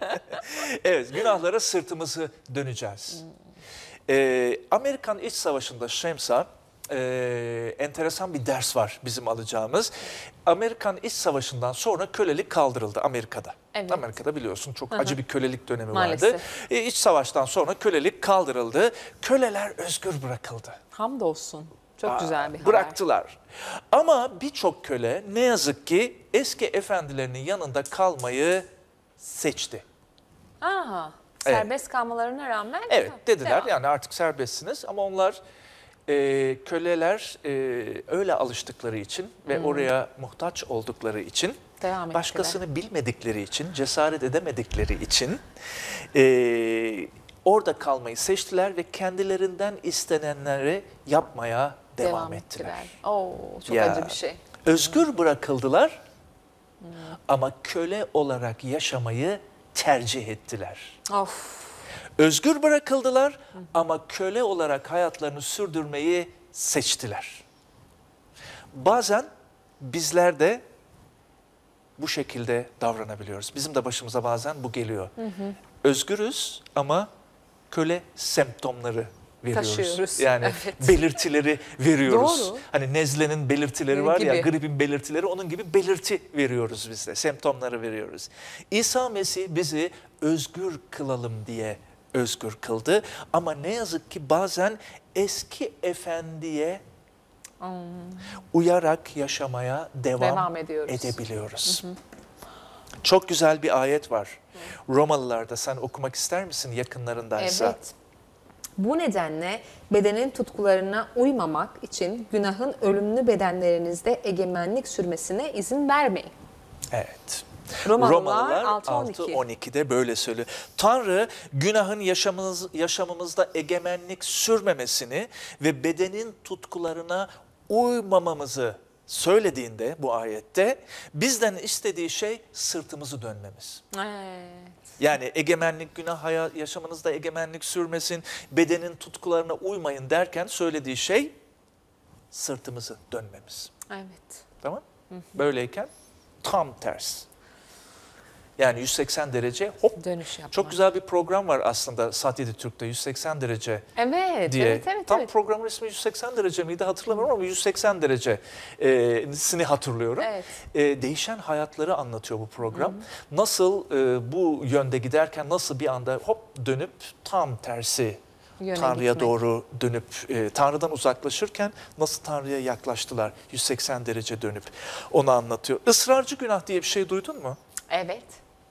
Evet, günahlara sırtımızı döneceğiz. Ee, Amerikan İç Savaşı'nda Şemsa e, enteresan bir ders var bizim alacağımız. Amerikan İç Savaşı'ndan sonra kölelik kaldırıldı Amerika'da. Evet. Amerika'da biliyorsun çok Hı hı. acı bir kölelik dönemi Maalesef. vardı. E, İç Savaş'tan sonra kölelik kaldırıldı. Köleler özgür bırakıldı. Hamdolsun. Çok Aa, güzel bir haber. Bıraktılar. Ama birçok köle ne yazık ki eski efendilerinin yanında kalmayı seçti. Aa, Evet. serbest kalmalarına rağmen. Evet dediler Devam. yani artık serbestsiniz ama onlar e, köleler e, öyle alıştıkları için ve Hmm. oraya muhtaç oldukları için Devam ettiler. başkasını bilmedikleri için cesaret edemedikleri için e, orada kalmayı seçtiler ve kendilerinden istenenleri yapmaya devam, ettiler. Oo, çok Ya, acı bir şey. Özgür bırakıldılar ama köle olarak yaşamayı tercih ettiler. Of. Özgür bırakıldılar ama köle olarak hayatlarını sürdürmeyi seçtiler. Bazen bizler de bu şekilde davranabiliyoruz. Bizim de başımıza bazen bu geliyor. Hı hı. Özgürüz ama köle semptomları veriyoruz. Taşıyoruz. Yani Evet. belirtileri veriyoruz. Doğru. Hani nezlenin belirtileri Gibi. var ya, gripin belirtileri, onun gibi belirti veriyoruz biz de. Semptomları veriyoruz. İsa Mesih bizi özgür kılalım diye özgür kıldı. Ama ne yazık ki bazen eski efendiye Hmm. uyarak yaşamaya devam, Devam ediyoruz. edebiliyoruz. Hı hı. Çok güzel bir ayet var. Romalılarda, sen okumak ister misin yakınlarındaysa? Evet. Bu nedenle bedenin tutkularına uymamak için günahın ölümlü bedenlerinizde egemenlik sürmesine izin vermeyin. Evet. Romalılar altı on altı iki. on ikide böyle söylüyor. Tanrı günahın yaşamımız, yaşamımızda egemenlik sürmemesini ve bedenin tutkularına uymamamızı söylediğinde bu ayette bizden istediği şey sırtımızı dönmemiz. Evet. Yani egemenlik, günah hayat, yaşamınızda egemenlik sürmesin, bedenin tutkularına uymayın derken söylediği şey sırtımızı dönmemiz. Evet. Tamam? Böyleyken tam ters. Yani yüz seksen derece hop. Dönüş yapmak. Çok güzel bir program var aslında Saat yedi Türk'te, yüz seksen derece Evet, diye. evet, evet. Tam evet. programın ismi yüz seksen derece miydi hatırlamıyorum ama yüz seksen derecesini hatırlıyorum. Evet. E, değişen hayatları anlatıyor bu program. Hı hı. Nasıl e, bu yönde giderken nasıl bir anda hop dönüp tam tersi Yöne Tanrı'ya gitmek. doğru dönüp e, Tanrı'dan uzaklaşırken nasıl Tanrı'ya yaklaştılar yüz seksen derece dönüp onu anlatıyor. Israrcı günah diye bir şey duydun mu? Evet.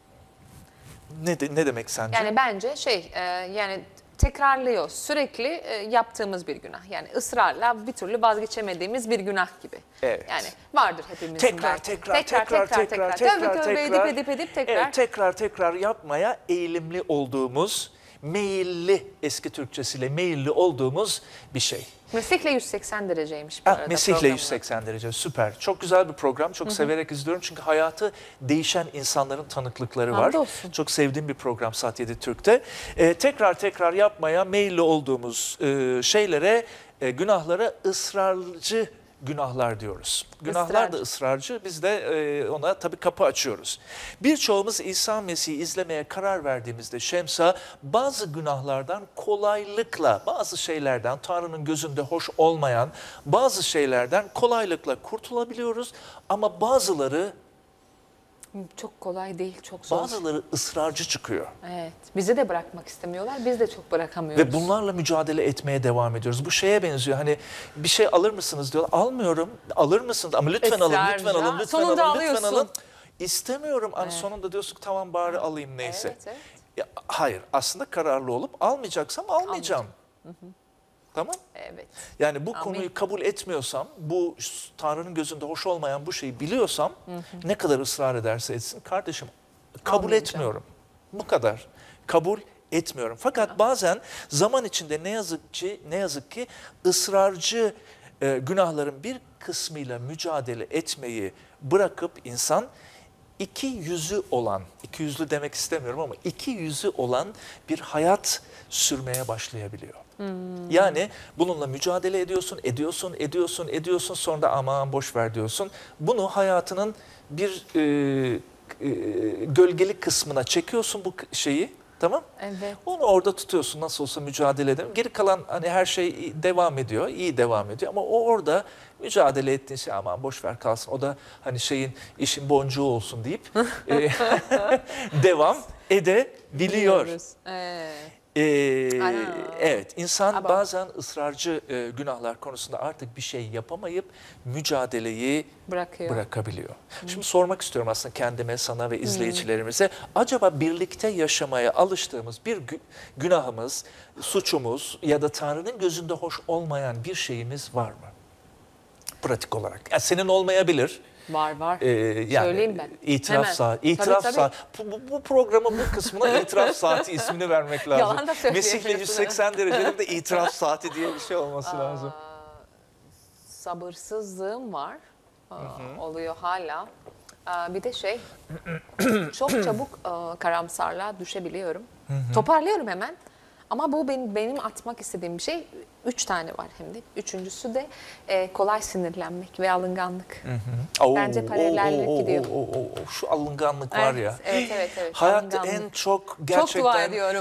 Ne, de, ne demek sence? Yani bence şey e, yani tekrarlıyor sürekli e, yaptığımız bir günah. Yani ısrarla bir türlü vazgeçemediğimiz bir günah gibi. Evet. Yani vardır hepimizin. Tekrar belki. tekrar tekrar tekrar tekrar tekrar Tövbe tövbe tekrar edip edip edip tekrar. Evet, tekrar tekrar yapmaya eğilimli olduğumuz, meyilli, eski Türkçesiyle meyilli olduğumuz bir şey. Mesih'le yüz seksen dereceymiş bu Ha, arada. Mesih'le programı. yüz seksen derece, süper. Çok güzel bir program, çok Hı hı. severek izliyorum çünkü hayatı değişen insanların tanıklıkları var. Hamdolsun. Çok sevdiğim bir program Saat yedi Türk'te. Ee, tekrar tekrar yapmaya meyilli olduğumuz e, şeylere, e, günahlara ısrarcı günahlar diyoruz. Günahlar da ısrarcı, biz de e, ona tabii kapı açıyoruz. Birçoğumuz İsa Mesih'i izlemeye karar verdiğimizde Şemsa, bazı günahlardan kolaylıkla, bazı şeylerden, Tanrı'nın gözünde hoş olmayan bazı şeylerden kolaylıkla kurtulabiliyoruz. Ama bazıları Çok kolay değil, çok zor. bazıları ısrarcı çıkıyor. Evet, bizi de bırakmak istemiyorlar, biz de çok bırakamıyoruz. Ve bunlarla mücadele etmeye devam ediyoruz. Bu şeye benziyor, hani bir şey alır mısınız diyorlar. Almıyorum, alır mısınız? Ama lütfen alın, lütfen Israrca. alın, lütfen Sonunda alın, lütfen alıyorsun. alın. İstemiyorum. Hani Evet. sonunda diyorsun ki tamam bari alayım neyse. Evet, evet. Ya, hayır, aslında kararlı olup almayacaksam almayacağım. Hı hı. Tamam? Evet. Yani bu Amin. konuyu kabul etmiyorsam, bu Tanrı'nın gözünde hoş olmayan bu şeyi biliyorsam, Hı hı. ne kadar ısrar ederse etsin kardeşim kabul Almayacağım. etmiyorum. Bu kadar. Kabul etmiyorum. Fakat bazen zaman içinde ne yazık ki ne yazık ki ısrarcı e, günahların bir kısmıyla mücadele etmeyi bırakıp insan iki yüzü olan, iki yüzlü demek istemiyorum ama iki yüzü olan bir hayat sürmeye başlayabiliyor. Hmm. Yani bununla mücadele ediyorsun, ediyorsun, ediyorsun, ediyorsun, sonra da aman boş ver diyorsun. Bunu hayatının bir e, e, gölgelik kısmına çekiyorsun bu şeyi, tamam? Evet. Onu orada tutuyorsun, nasıl olsa mücadele edemem. Geri kalan hani her şey devam ediyor, iyi devam ediyor ama o orada mücadele ettiğin şey aman boş ver kalsın. O da hani şeyin işin boncuğu olsun deyip e, devam edebiliyor. Evet. Ee, Ana. evet, insan Ama- bazen ısrarcı e, günahlar konusunda artık bir şey yapamayıp mücadeleyi Bırakıyor. bırakabiliyor. Şimdi sormak istiyorum aslında kendime, sana ve izleyicilerimize. Acaba birlikte yaşamaya alıştığımız bir gü- günahımız, suçumuz ya da Tanrı'nın gözünde hoş olmayan bir şeyimiz var mı? Pratik olarak. Yani senin olmayabilir. Var var. Ee, yani Söyleyeyim ben. İtiraf Hemen. saati. İtiraf Tabii, tabii. saati. Bu, bu, bu programın bu kısmına itiraf saati ismini vermek lazım. Yalan da söyleyemiyorsun. Mesih'le yüz seksen derecenin de itiraf saati diye bir şey olması lazım. Sabırsızlığım var. Aa, oluyor hala. Aa, bir de şey, çok çabuk aa, karamsarlığa düşebiliyorum. Hı hı. Toparlıyorum hemen. Ama bu benim, benim atmak istediğim bir şey. Üç tane var hem de. Üçüncüsü de e, kolay sinirlenmek ve alınganlık. Hı hı. Oo, Bence paralellik oo, oo, gidiyor. oo, oo, oo. Şu alınganlık var Evet, ya. evet, evet, evet. Hayatta Alınganlık. en çok gerçekten... Çok dua ediyorum.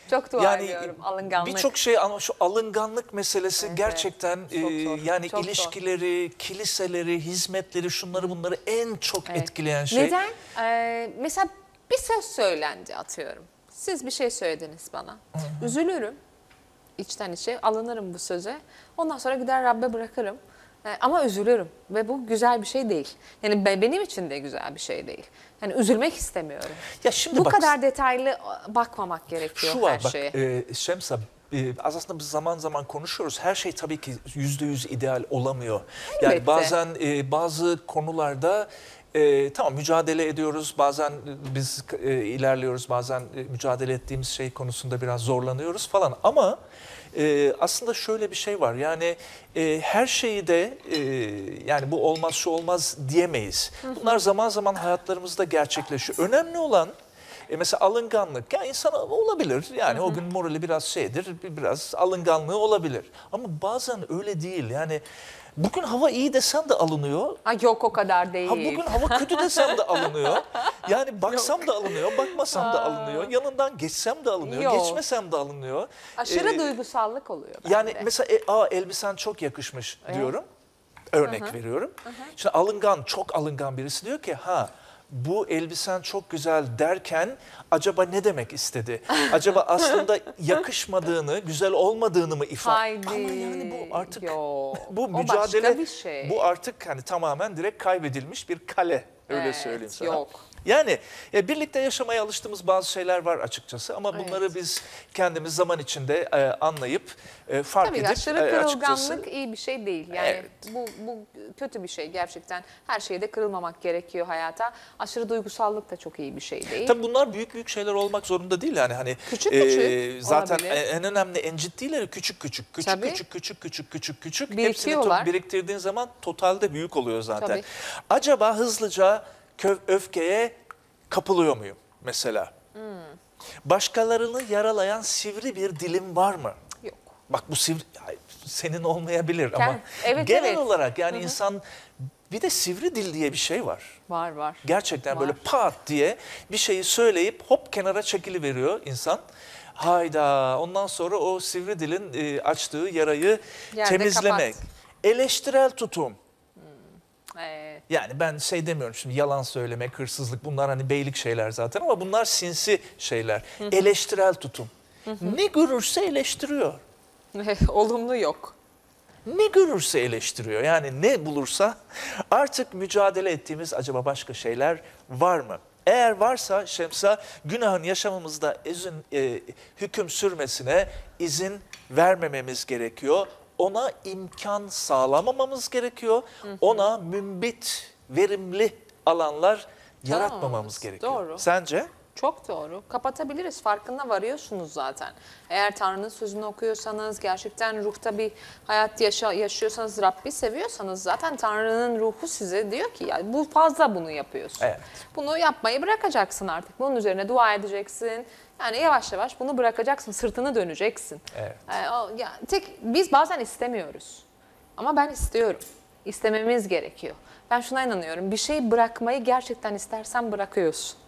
Çok dua yani ediyorum alınganlık. birçok şey ama şu alınganlık meselesi Evet, gerçekten evet. Çok e, zor, yani çok zor. ilişkileri, kiliseleri, hizmetleri şunları bunları en çok etkileyen şey. Neden? Ee, mesela bir söz söylendi atıyorum. Siz bir şey söylediniz bana. Üzülürüm. İçten içe alınırım bu söze. Ondan sonra gider Rabbe bırakırım. Ee, ama üzülürüm ve bu güzel bir şey değil. Yani be- benim için de güzel bir şey değil. Yani üzülmek istemiyorum. Ya şimdi bu bak, kadar detaylı bakmamak gerekiyor şu her var bak şeye. e, Şemsa, e, aslında biz zaman zaman konuşuyoruz. Her şey tabii ki yüzde yüz ideal olamıyor. Yani Elbette. bazen e, bazı konularda e, tamam mücadele ediyoruz. Bazen biz e, ilerliyoruz. Bazen e, mücadele ettiğimiz şey konusunda biraz zorlanıyoruz falan. Ama e, aslında şöyle bir şey var. Yani e, her şeyi de e, yani bu olmaz şu olmaz diyemeyiz. Bunlar zaman zaman hayatlarımızda gerçekleşiyor. Önemli olan E mesela alınganlık, ya insan olabilir yani, hı hı, o gün morali biraz şeydir, biraz alınganlığı olabilir. Ama bazen öyle değil yani, bugün hava iyi desem de alınıyor. Ha, yok o kadar değil. Ha, bugün hava kötü desem de alınıyor. Yani baksam yok, da alınıyor, bakmasam da alınıyor. Yanından geçsem de alınıyor, yok, geçmesem de alınıyor. Aşırı ee, duygusallık oluyor bende. Yani mesela e, aa, elbisen çok yakışmış diyorum. Örnek Hı hı. veriyorum. Hı hı. Şimdi alıngan, çok alıngan birisi diyor ki ha, bu elbisen çok güzel derken acaba ne demek istedi? Acaba aslında yakışmadığını, güzel olmadığını mı ifade? Haydi. Ama yani bu artık Yo, bu o mücadele, başka bir şey. bu artık hani tamamen direkt kaybedilmiş bir kale, öyle Evet, söyleyeyim sana. yok. Yani e, birlikte yaşamaya alıştığımız bazı şeyler var açıkçası ama bunları evet, biz kendimiz zaman içinde e, anlayıp e, fark Tabii edip aşırı e, kırılganlık açıkçası iyi bir şey değil. Yani evet, bu, bu kötü bir şey gerçekten. Her şeyde kırılmamak gerekiyor hayata. Aşırı duygusallık da çok iyi bir şey değil. Tabii bunlar büyük büyük şeyler olmak zorunda değil yani, hani küçük e, küçük zaten olabilir. en önemli, en ciddileri küçük küçük küçük Tabii. küçük küçük küçük küçük küçük hepsini Birikiyorlar. to- biriktirdiğin zaman totalde büyük oluyor zaten. Tabii. Acaba hızlıca kö- öfkeye kapılıyor muyum mesela? Hmm. Başkalarını yaralayan sivri bir dilim var mı? Yok. Bak bu sivri senin olmayabilir Kend- ama evet, genel evet, olarak yani hı hı, insan, bir de sivri dil diye bir şey var. Var var. Gerçekten var, böyle pat diye bir şeyi söyleyip hop kenara çekiliveriyor insan. Hayda, ondan sonra o sivri dilin e, açtığı yarayı Yerde temizlemek. kapat. Eleştirel tutum. Evet. Yani ben şey demiyorum şimdi, yalan söylemek, hırsızlık, bunlar hani beylik şeyler zaten ama bunlar sinsi şeyler. Hı hı. Eleştirel tutum. Hı hı. Ne görürse eleştiriyor. Olumlu yok. Ne görürse eleştiriyor. Yani ne bulursa. Artık mücadele ettiğimiz acaba başka şeyler var mı? Eğer varsa Şemsa, günahın yaşamımızda izin, e, hüküm sürmesine izin vermememiz gerekiyor. Ona imkan sağlamamamız gerekiyor. Hı hı. Ona mümbit, verimli alanlar yaratmamamız Tamamız, gerekiyor. doğru. Sence? Çok doğru. Kapatabiliriz. Farkına varıyorsunuz zaten. Eğer Tanrı'nın sözünü okuyorsanız, gerçekten ruhta bir hayat yaşa yaşıyorsanız, Rabbi seviyorsanız zaten Tanrı'nın ruhu size diyor ki ya bu fazla bunu yapıyorsun. Evet. Bunu yapmayı bırakacaksın artık. Bunun üzerine dua edeceksin. Yani yavaş yavaş bunu bırakacaksın. Sırtını döneceksin. Evet. Ee, o, ya, tek, biz bazen istemiyoruz. Ama ben istiyorum. İstememiz gerekiyor. Ben şuna inanıyorum. Bir şeyi bırakmayı gerçekten istersen bırakıyorsun.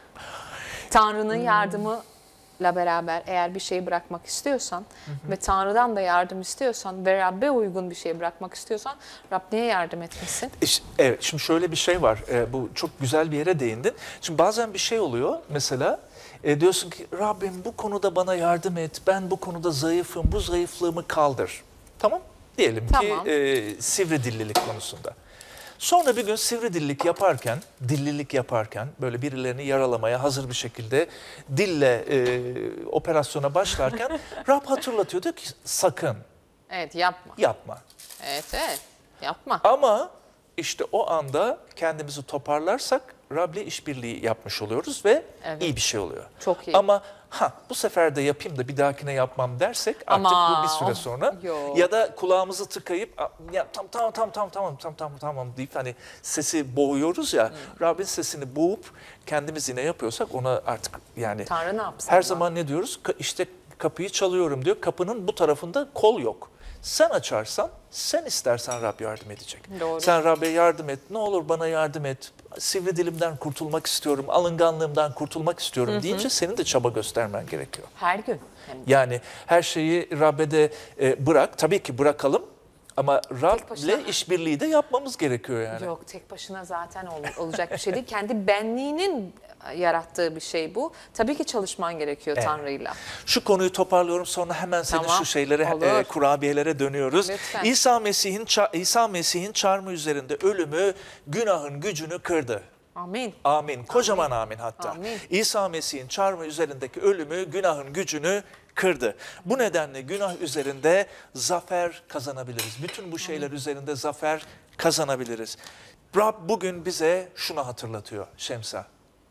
Tanrı'nın Hmm. yardımıyla beraber eğer bir şeyi bırakmak istiyorsan Hı hı. ve Tanrı'dan da yardım istiyorsan ve Rabbe uygun bir şey bırakmak istiyorsan Rab niye yardım etmesin? İşte, evet, şimdi şöyle bir şey var. E, bu çok güzel bir yere değindin. Şimdi bazen bir şey oluyor mesela. E, diyorsun ki Rabbim bu konuda bana yardım et. Ben bu konuda zayıfım. Bu zayıflığımı kaldır. Tamam. Diyelim Tamam. ki e, sivri dillilik konusunda. Sonra bir gün sivri dillilik yaparken, dillilik yaparken böyle birilerini yaralamaya hazır bir şekilde dille e, operasyona başlarken Rab hatırlatıyor, diyor ki sakın Evet yapma. yapma. Evet evet yapma. Ama işte o anda kendimizi toparlarsak Rab'le işbirliği yapmış oluyoruz ve Evet. iyi bir şey oluyor. Çok iyi. Ama ha bu sefer de yapayım da bir dahakine yapmam dersek artık Ama, bu bir süre sonra yok. ya da kulağımızı tıkayıp "A, ya tam tamam tamam tamam tamam tamam tamam tamam deyip hani sesi boğuyoruz ya, Hmm. Rab'in sesini boğup kendimiz yine yapıyorsak ona artık yani Tanrı ne yapsın? her ama? zaman ne diyoruz? Ka- işte kapıyı çalıyorum diyor. Kapının bu tarafında kol yok. Sen açarsan, sen istersen Rab yardım edecek. Doğru. Sen Rab'be yardım et, ne olur bana yardım et. Sivri dilimden kurtulmak istiyorum, alınganlığımdan kurtulmak istiyorum Hı hı. deyince senin de çaba göstermen gerekiyor. Her gün. Hem de. Yani her şeyi Rab'be de e, bırak, tabii ki bırakalım ama başına- Rab'le işbirliği de yapmamız gerekiyor yani. Yok, tek başına zaten ol- olacak bir şey değil. Kendi benliğinin yarattığı bir şey bu. Tabii ki çalışman gerekiyor Evet. Tanrı'yla. Şu konuyu toparlıyorum, sonra hemen senin Tamam, şu şeylere, olur. e, kurabiyelere dönüyoruz. Lütfen. İsa Mesih'in ça- İsa Mesih'in çarmıh üzerinde ölümü günahın gücünü kırdı. Amin. Amin. Kocaman amin, hatta. Amin. İsa Mesih'in çarmıh üzerindeki ölümü günahın gücünü kırdı. Bu nedenle günah üzerinde zafer kazanabiliriz. Bütün bu şeyler üzerinde zafer kazanabiliriz. Rab bugün bize şunu hatırlatıyor Şemsa.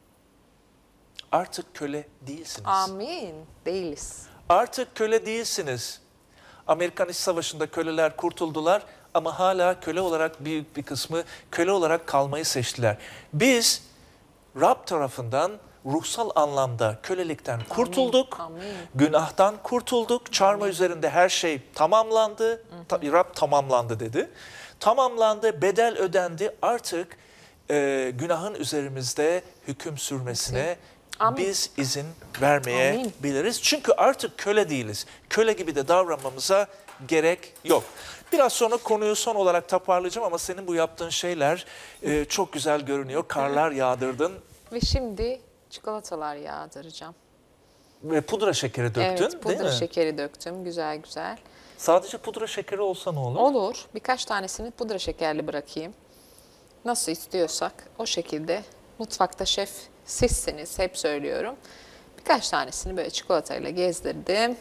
Artık köle değilsiniz. Amin. Değiliz. Artık köle değilsiniz. Amerikan İç Savaşı'nda köleler kurtuldular ama hala köle olarak büyük bir kısmı köle olarak kalmayı seçtiler. Biz Rab tarafından ruhsal anlamda kölelikten kurtulduk. Amin. Günahtan kurtulduk. Çarmıh üzerinde her şey tamamlandı. Ta- Rab tamamlandı dedi. Tamamlandı, bedel ödendi. Artık e, günahın üzerimizde hüküm sürmesine Amin. biz izin vermeye Amin. biliriz. Çünkü artık köle değiliz. Köle gibi de davranmamıza gerek yok. Biraz sonra konuyu son olarak toparlayacağım ama senin bu yaptığın şeyler e, çok güzel görünüyor. Karlar yağdırdın Ve şimdi çikolatalar yağdıracağım. ve pudra şekeri döktün, Evet, değil pudra mi? şekeri döktüm. Güzel güzel. Sadece pudra şekeri olsa ne olur? Olur. Birkaç tanesini pudra şekerli bırakayım. Nasıl istiyorsak o şekilde. Mutfakta şef sizsiniz, hep söylüyorum. Birkaç tanesini böyle çikolatayla gezdirdim.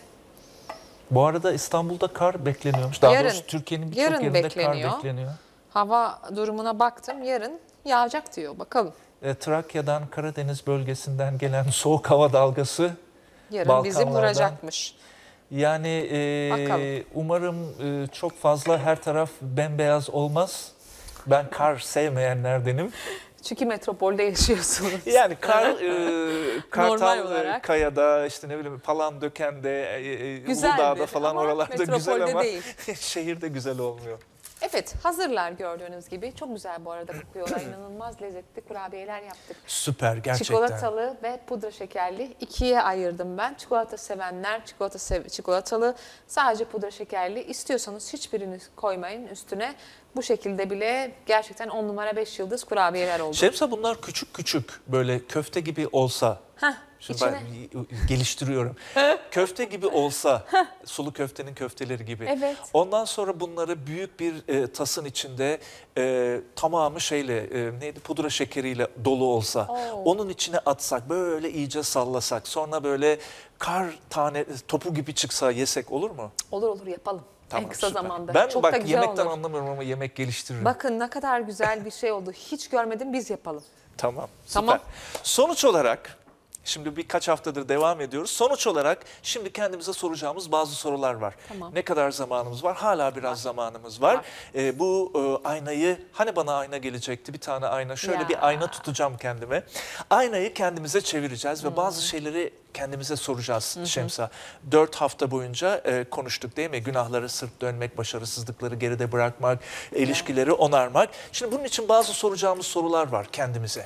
Bu arada İstanbul'da kar bekleniyormuş. Daha Yarın- doğrusu Türkiye'nin birçok yarın yerinde bekleniyor. kar bekleniyor. Hava durumuna baktım. Yarın yağacak diyor. Bakalım. E, Trakya'dan, Karadeniz bölgesinden gelen soğuk hava dalgası Yarın bizi Balkanlardan. vuracakmış. Yani e, Bakalım. umarım e, çok fazla her taraf bembeyaz olmaz. Ben kar sevmeyenlerdenim. Çünkü metropolde yaşıyorsunuz. Yani kar, e, Kartal Normal e, olarak. Kaya'da, işte ne bileyim Palandöken'de, e, e, Güzeldir Uludağ'da falan ama oralarda güzel metropolde ama değil. şehirde güzel olmuyor. Evet, hazırlar gördüğünüz gibi. Çok güzel bu arada kokuyorlar. İnanılmaz lezzetli kurabiyeler yaptık. Süper gerçekten. Çikolatalı ve pudra şekerli ikiye ayırdım ben. Çikolata sevenler çikolata sev çikolatalı, sadece pudra şekerli. İstiyorsanız hiçbirini koymayın üstüne. Bu şekilde bile gerçekten on numara beş yıldız kurabiyeler oldu. Şemsa bunlar küçük küçük böyle köfte gibi olsa. Heh, Şimdi içine- ben geliştiriyorum. Köfte gibi olsa, sulu köftenin köfteleri gibi. Evet. Ondan sonra bunları büyük bir e, tasın içinde e, tamamı şeyle e, neydi pudra şekeriyle dolu olsa, Oo. onun içine atsak, böyle iyice sallasak, sonra böyle kar tane topu gibi çıksa yesek olur mu? Olur olur yapalım. Tamam, en kısa süper. zamanda. Ben Çok bak da güzel yemekten olur. anlamıyorum ama yemek geliştiririm. Bakın ne kadar güzel bir şey oldu. Hiç görmedim, biz yapalım. Tamam, süper. Tamam. Sonuç olarak, şimdi birkaç haftadır devam ediyoruz. Sonuç olarak şimdi kendimize soracağımız bazı sorular var. Tamam. Ne kadar zamanımız var? Hala biraz zamanımız var. Var. Ee, bu e, aynayı, hani bana ayna gelecekti, bir tane ayna. Şöyle Ya. bir ayna tutacağım kendime. Aynayı kendimize çevireceğiz Hmm. ve bazı şeyleri kendimize soracağız Şemsa. Dört hafta boyunca e, konuştuk değil mi? Günahları sırt dönmek, başarısızlıkları geride bırakmak, ilişkileri onarmak. Şimdi bunun için bazı soracağımız sorular var kendimize.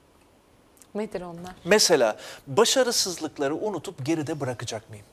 Nedir onlar? Mesela başarısızlıkları unutup geride bırakacak mıyım?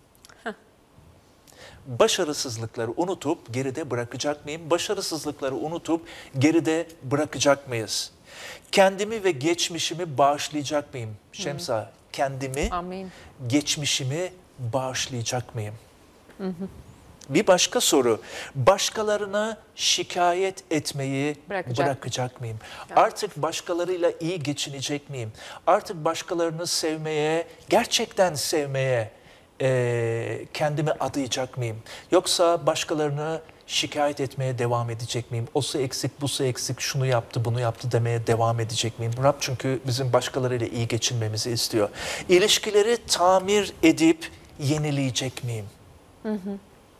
Başarısızlıkları unutup geride bırakacak mıyım? Başarısızlıkları unutup geride bırakacak mıyız? Kendimi ve geçmişimi bağışlayacak mıyım? Şemsa, kendimi, Amin. geçmişimi bağışlayacak mıyım? Hı hı. Bir başka soru, başkalarına şikayet etmeyi Bırakacak. bırakacak mıyım? Artık başkalarıyla iyi geçinecek miyim? Artık başkalarını sevmeye, gerçekten sevmeye e, kendimi adayacak mıyım? Yoksa başkalarını şikayet etmeye devam edecek miyim? Osu eksik, busu eksik, şunu yaptı, bunu yaptı demeye devam edecek miyim? Rab çünkü bizim başkalarıyla iyi geçinmemizi istiyor. İlişkileri tamir edip yenileyecek miyim? Hı hı.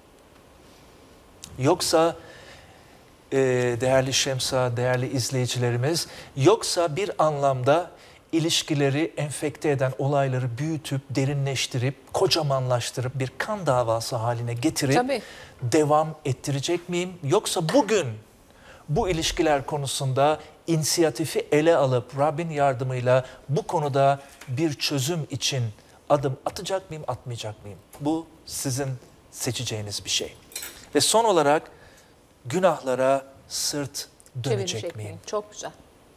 Yoksa e, değerli Şemsa, değerli izleyicilerimiz, yoksa bir anlamda ilişkileri enfekte eden olayları büyütüp, derinleştirip, kocamanlaştırıp bir kan davası haline getirip Tabii. devam ettirecek miyim? Yoksa bugün bu ilişkiler konusunda inisiyatifi ele alıp Rabbin yardımıyla bu konuda bir çözüm için adım atacak mıyım, atmayacak mıyım? Bu sizin seçeceğiniz bir şey. Ve son olarak günahlara sırt dönecek Çevirecek miyim? miyim? Çok güzel.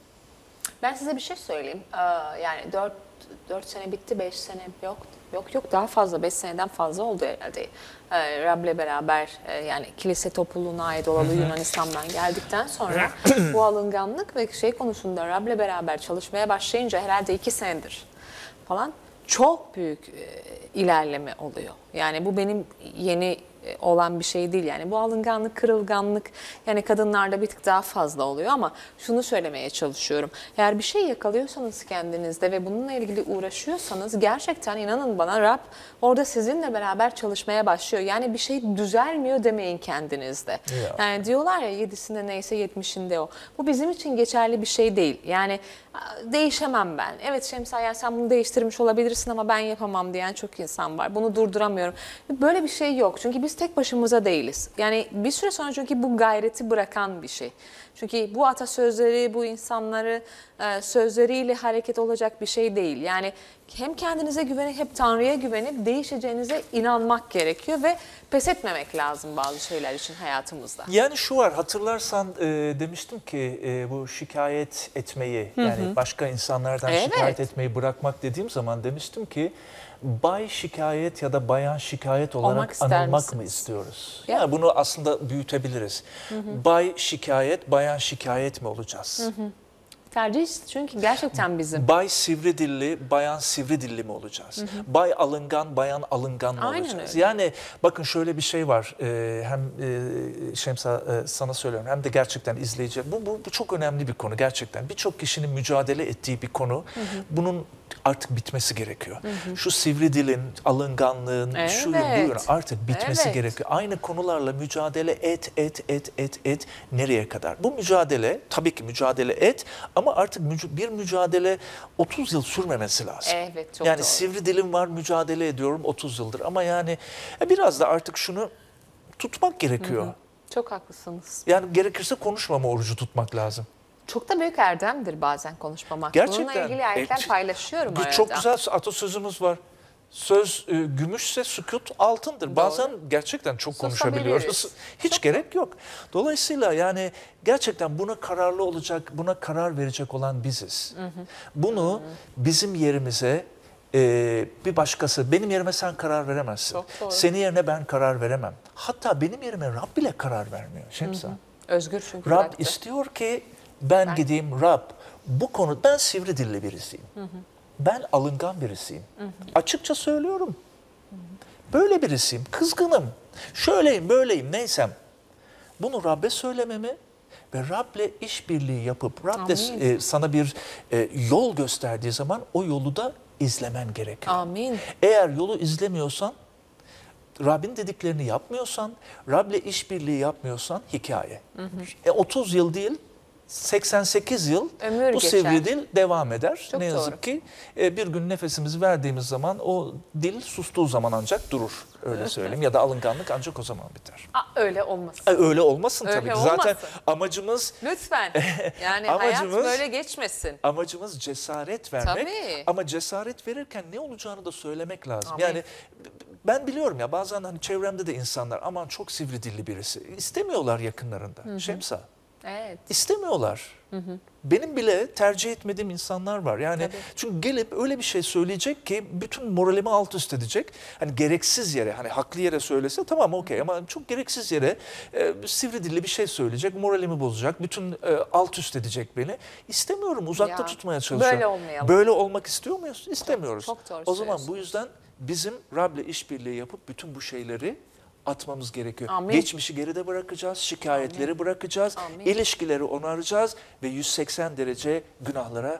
Ben size bir şey söyleyeyim. Ee, yani dört, dört sene bitti, beş sene yok. Yok yok daha fazla, beş seneden fazla oldu herhalde. Ee, Rab'le beraber e, yani kilise topluluğuna ait olalı Yunanistan'dan geldikten sonra bu alınganlık ve şey konusunda Rab'le beraber çalışmaya başlayınca herhalde iki senedir falan çok büyük e, ilerleme oluyor. Yani bu benim yeni olan bir şey değil. Yani bu alınganlık, kırılganlık yani kadınlarda bir tık daha fazla oluyor ama şunu söylemeye çalışıyorum. Eğer bir şey yakalıyorsanız kendinizde ve bununla ilgili uğraşıyorsanız gerçekten inanın bana Rab orada sizinle beraber çalışmaya başlıyor. Yani bir şey düzelmiyor demeyin kendinizde. Ya. Yani diyorlar ya yedisinde neyse yetmişinde o. Bu bizim için geçerli bir şey değil. Yani değişemem ben. Evet Şemsa yani sen bunu değiştirmiş olabilirsin ama ben yapamam diyen çok insan var. Bunu durduramıyorum. Böyle bir şey yok. Çünkü biz tek başımıza değiliz. Yani bir süre sonra çünkü bu gayreti bırakan bir şey. Çünkü bu atasözleri, bu insanları e, sözleriyle hareket olacak bir şey değil. Yani hem kendinize güvenip hem Tanrı'ya güvenip değişeceğinize inanmak gerekiyor ve pes etmemek lazım bazı şeyler için hayatımızda. Yani şu var, hatırlarsan e, demiştim ki e, bu şikayet etmeyi, Hı hı. yani başka insanlardan Evet. şikayet etmeyi bırakmak dediğim zaman demiştim ki bay şikayet ya da bayan şikayet Olmak olarak ister anılmak misiniz? mı istiyoruz? Ya. Yani bunu aslında büyütebiliriz. Hı hı. Bay şikayet, bayan şikayet mi olacağız? Hı hı. Tercih çünkü gerçekten bizim. Bay sivri dilli, bayan sivri dilli mi olacağız? Hı hı. Bay alıngan, bayan alıngan mı Aynen olacağız? öyle. Yani bakın şöyle bir şey var. Ee, hem e, Şemsa e, sana söylüyorum hem de gerçekten izleyici. Bu, bu, bu çok önemli bir konu gerçekten. Birçok kişinin mücadele ettiği bir konu. Hı hı. Bunun artık bitmesi gerekiyor. Hı hı. Şu sivri dilin, alınganlığın, Evet. şu buyurun artık bitmesi Evet. gerekiyor. Aynı konularla mücadele et, et, et, et, et. Nereye kadar? Bu mücadele, tabii ki mücadele et ama artık müc- bir mücadele otuz yıl sürmemesi lazım. Evet, çok yani doğru. sivri dilim var, mücadele ediyorum otuz yıldır ama yani e, biraz da artık şunu tutmak gerekiyor. Hı hı. Çok haklısınız. Yani gerekirse konuşmama orucu tutmak lazım. Çok da büyük erdemdir bazen konuşmamak. Gerçekten. Bununla ilgili erken E, paylaşıyorum arada. Çok güzel atasözümüz var. Söz e, gümüşse sükût altındır. Doğru. Bazen gerçekten çok konuşabiliyoruz. Susabiliriz. Hiç Çok gerek yok. Dolayısıyla yani gerçekten buna kararlı olacak, buna karar verecek olan biziz. Hı hı. Bunu bizim yerimize e, bir başkası, benim yerime sen karar veremezsin. Çok doğru. Senin yerine ben karar veremem. Hatta benim yerime Rab bile karar vermiyor Şemsa. Hı hı. Özgür çünkü Rab bıraktı. istiyor ki ben, Ben- gideyim Rab bu konu, ben sivri dilli birisiyim. Hı hı. Ben alıngan birisiyim. Hı hı. Açıkça söylüyorum. Böyle birisiyim, kızgınım. Şöyleyim, böyleyim, neysem. Bunu Rab'be söylememi ve Rab'le işbirliği yapıp Rab de Amin. e, sana bir e, yol gösterdiği zaman o yolu da izlemen gerekiyor. Amin. Eğer yolu izlemiyorsan, Rabbin dediklerini yapmıyorsan, Rab'le işbirliği yapmıyorsan hikaye. Hı hı. E, otuz yıl değil, seksen sekiz yıl Ömür bu geçer. sivri dil devam eder. Çok ne yazık doğru. ki e, bir gün nefesimizi verdiğimiz zaman o dil sustuğu zaman ancak durur. Öyle söyleyeyim. Ya da alınganlık ancak o zaman biter. Aa, öyle olmasın. E, öyle olmasın Öyle tabii ki. olmasın. Zaten amacımız Lütfen. Yani hayat Amacımız- böyle geçmesin. amacımız cesaret vermek. Tabii. Ama cesaret verirken ne olacağını da söylemek lazım. Amin. Yani ben biliyorum ya bazen hani çevremde de insanlar aman çok sivri dilli birisi. İstemiyorlar yakınlarında. Hı hı. Şemsa. Evet. İstemiyorlar. Hı hı. Benim bile tercih etmediğim insanlar var. Yani Tabii. çünkü gelip öyle bir şey söyleyecek ki bütün moralimi alt üst edecek. Hani gereksiz yere, hani haklı yere söylese tamam okey ama çok gereksiz yere e, sivri dilli bir şey söyleyecek, moralimi bozacak, bütün e, alt üst edecek beni. İstemiyorum, uzakta Ya, tutmaya çalışıyorum. böyle olmayalım. Böyle olmak istiyor muyuz? İstemiyoruz. Çok- çok doğru O zaman bu söylüyorsun. yüzden bizim Rab'le işbirliği yapıp bütün bu şeyleri atmamız gerekiyor. Amin. Geçmişi geride bırakacağız, şikayetleri bırakacağız, Amin. ilişkileri onaracağız ve yüz seksen derece günahlara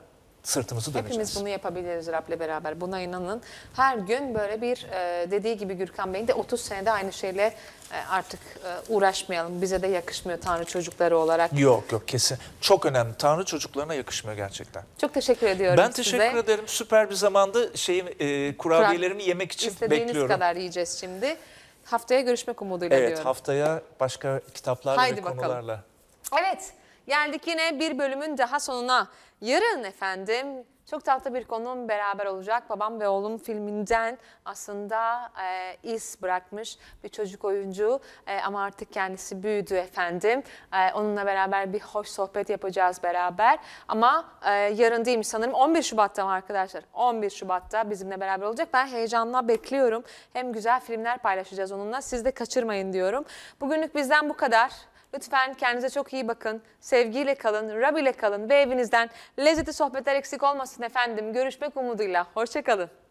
sırtımızı döneceğiz. Hepimiz bunu yapabiliriz Rab'le beraber. Buna inanın. Her gün böyle bir e, dediği gibi Gürkan Bey'in de otuz senede aynı şeyle e, artık e, uğraşmayalım. Bize de yakışmıyor Tanrı çocukları olarak. Yok yok kesin. Çok önemli. Tanrı çocuklarına yakışmıyor gerçekten. Çok teşekkür ediyorum Ben size. teşekkür ederim. Süper bir zamandı. Şeyin e, kurabiyelerimi yemek için İstediğiniz bekliyorum. kadar yiyeceğiz şimdi. Haftaya görüşmek umuduyla Evet diyorum. haftaya başka kitaplarla Haydi ve bakalım. konularla. Evet, geldik yine bir bölümün daha sonuna. Yarın efendim çok tatlı bir konuğum beraber olacak. Babam ve Oğlum filminden aslında e, iz bırakmış bir çocuk oyuncu. E, ama artık kendisi büyüdü efendim. E, onunla beraber bir hoş sohbet yapacağız beraber. Ama e, yarın değil mi sanırım on bir Şubat'ta mı arkadaşlar? on bir Şubat'ta bizimle beraber olacak. Ben heyecanla bekliyorum. Hem güzel filmler paylaşacağız onunla. Siz de kaçırmayın diyorum. Bugünlük bizden bu kadar. Lütfen kendinize çok iyi bakın. Sevgiyle kalın, Rab ile kalın ve evinizden lezzetli sohbetler eksik olmasın efendim. Görüşmek umuduyla. Hoşça kalın.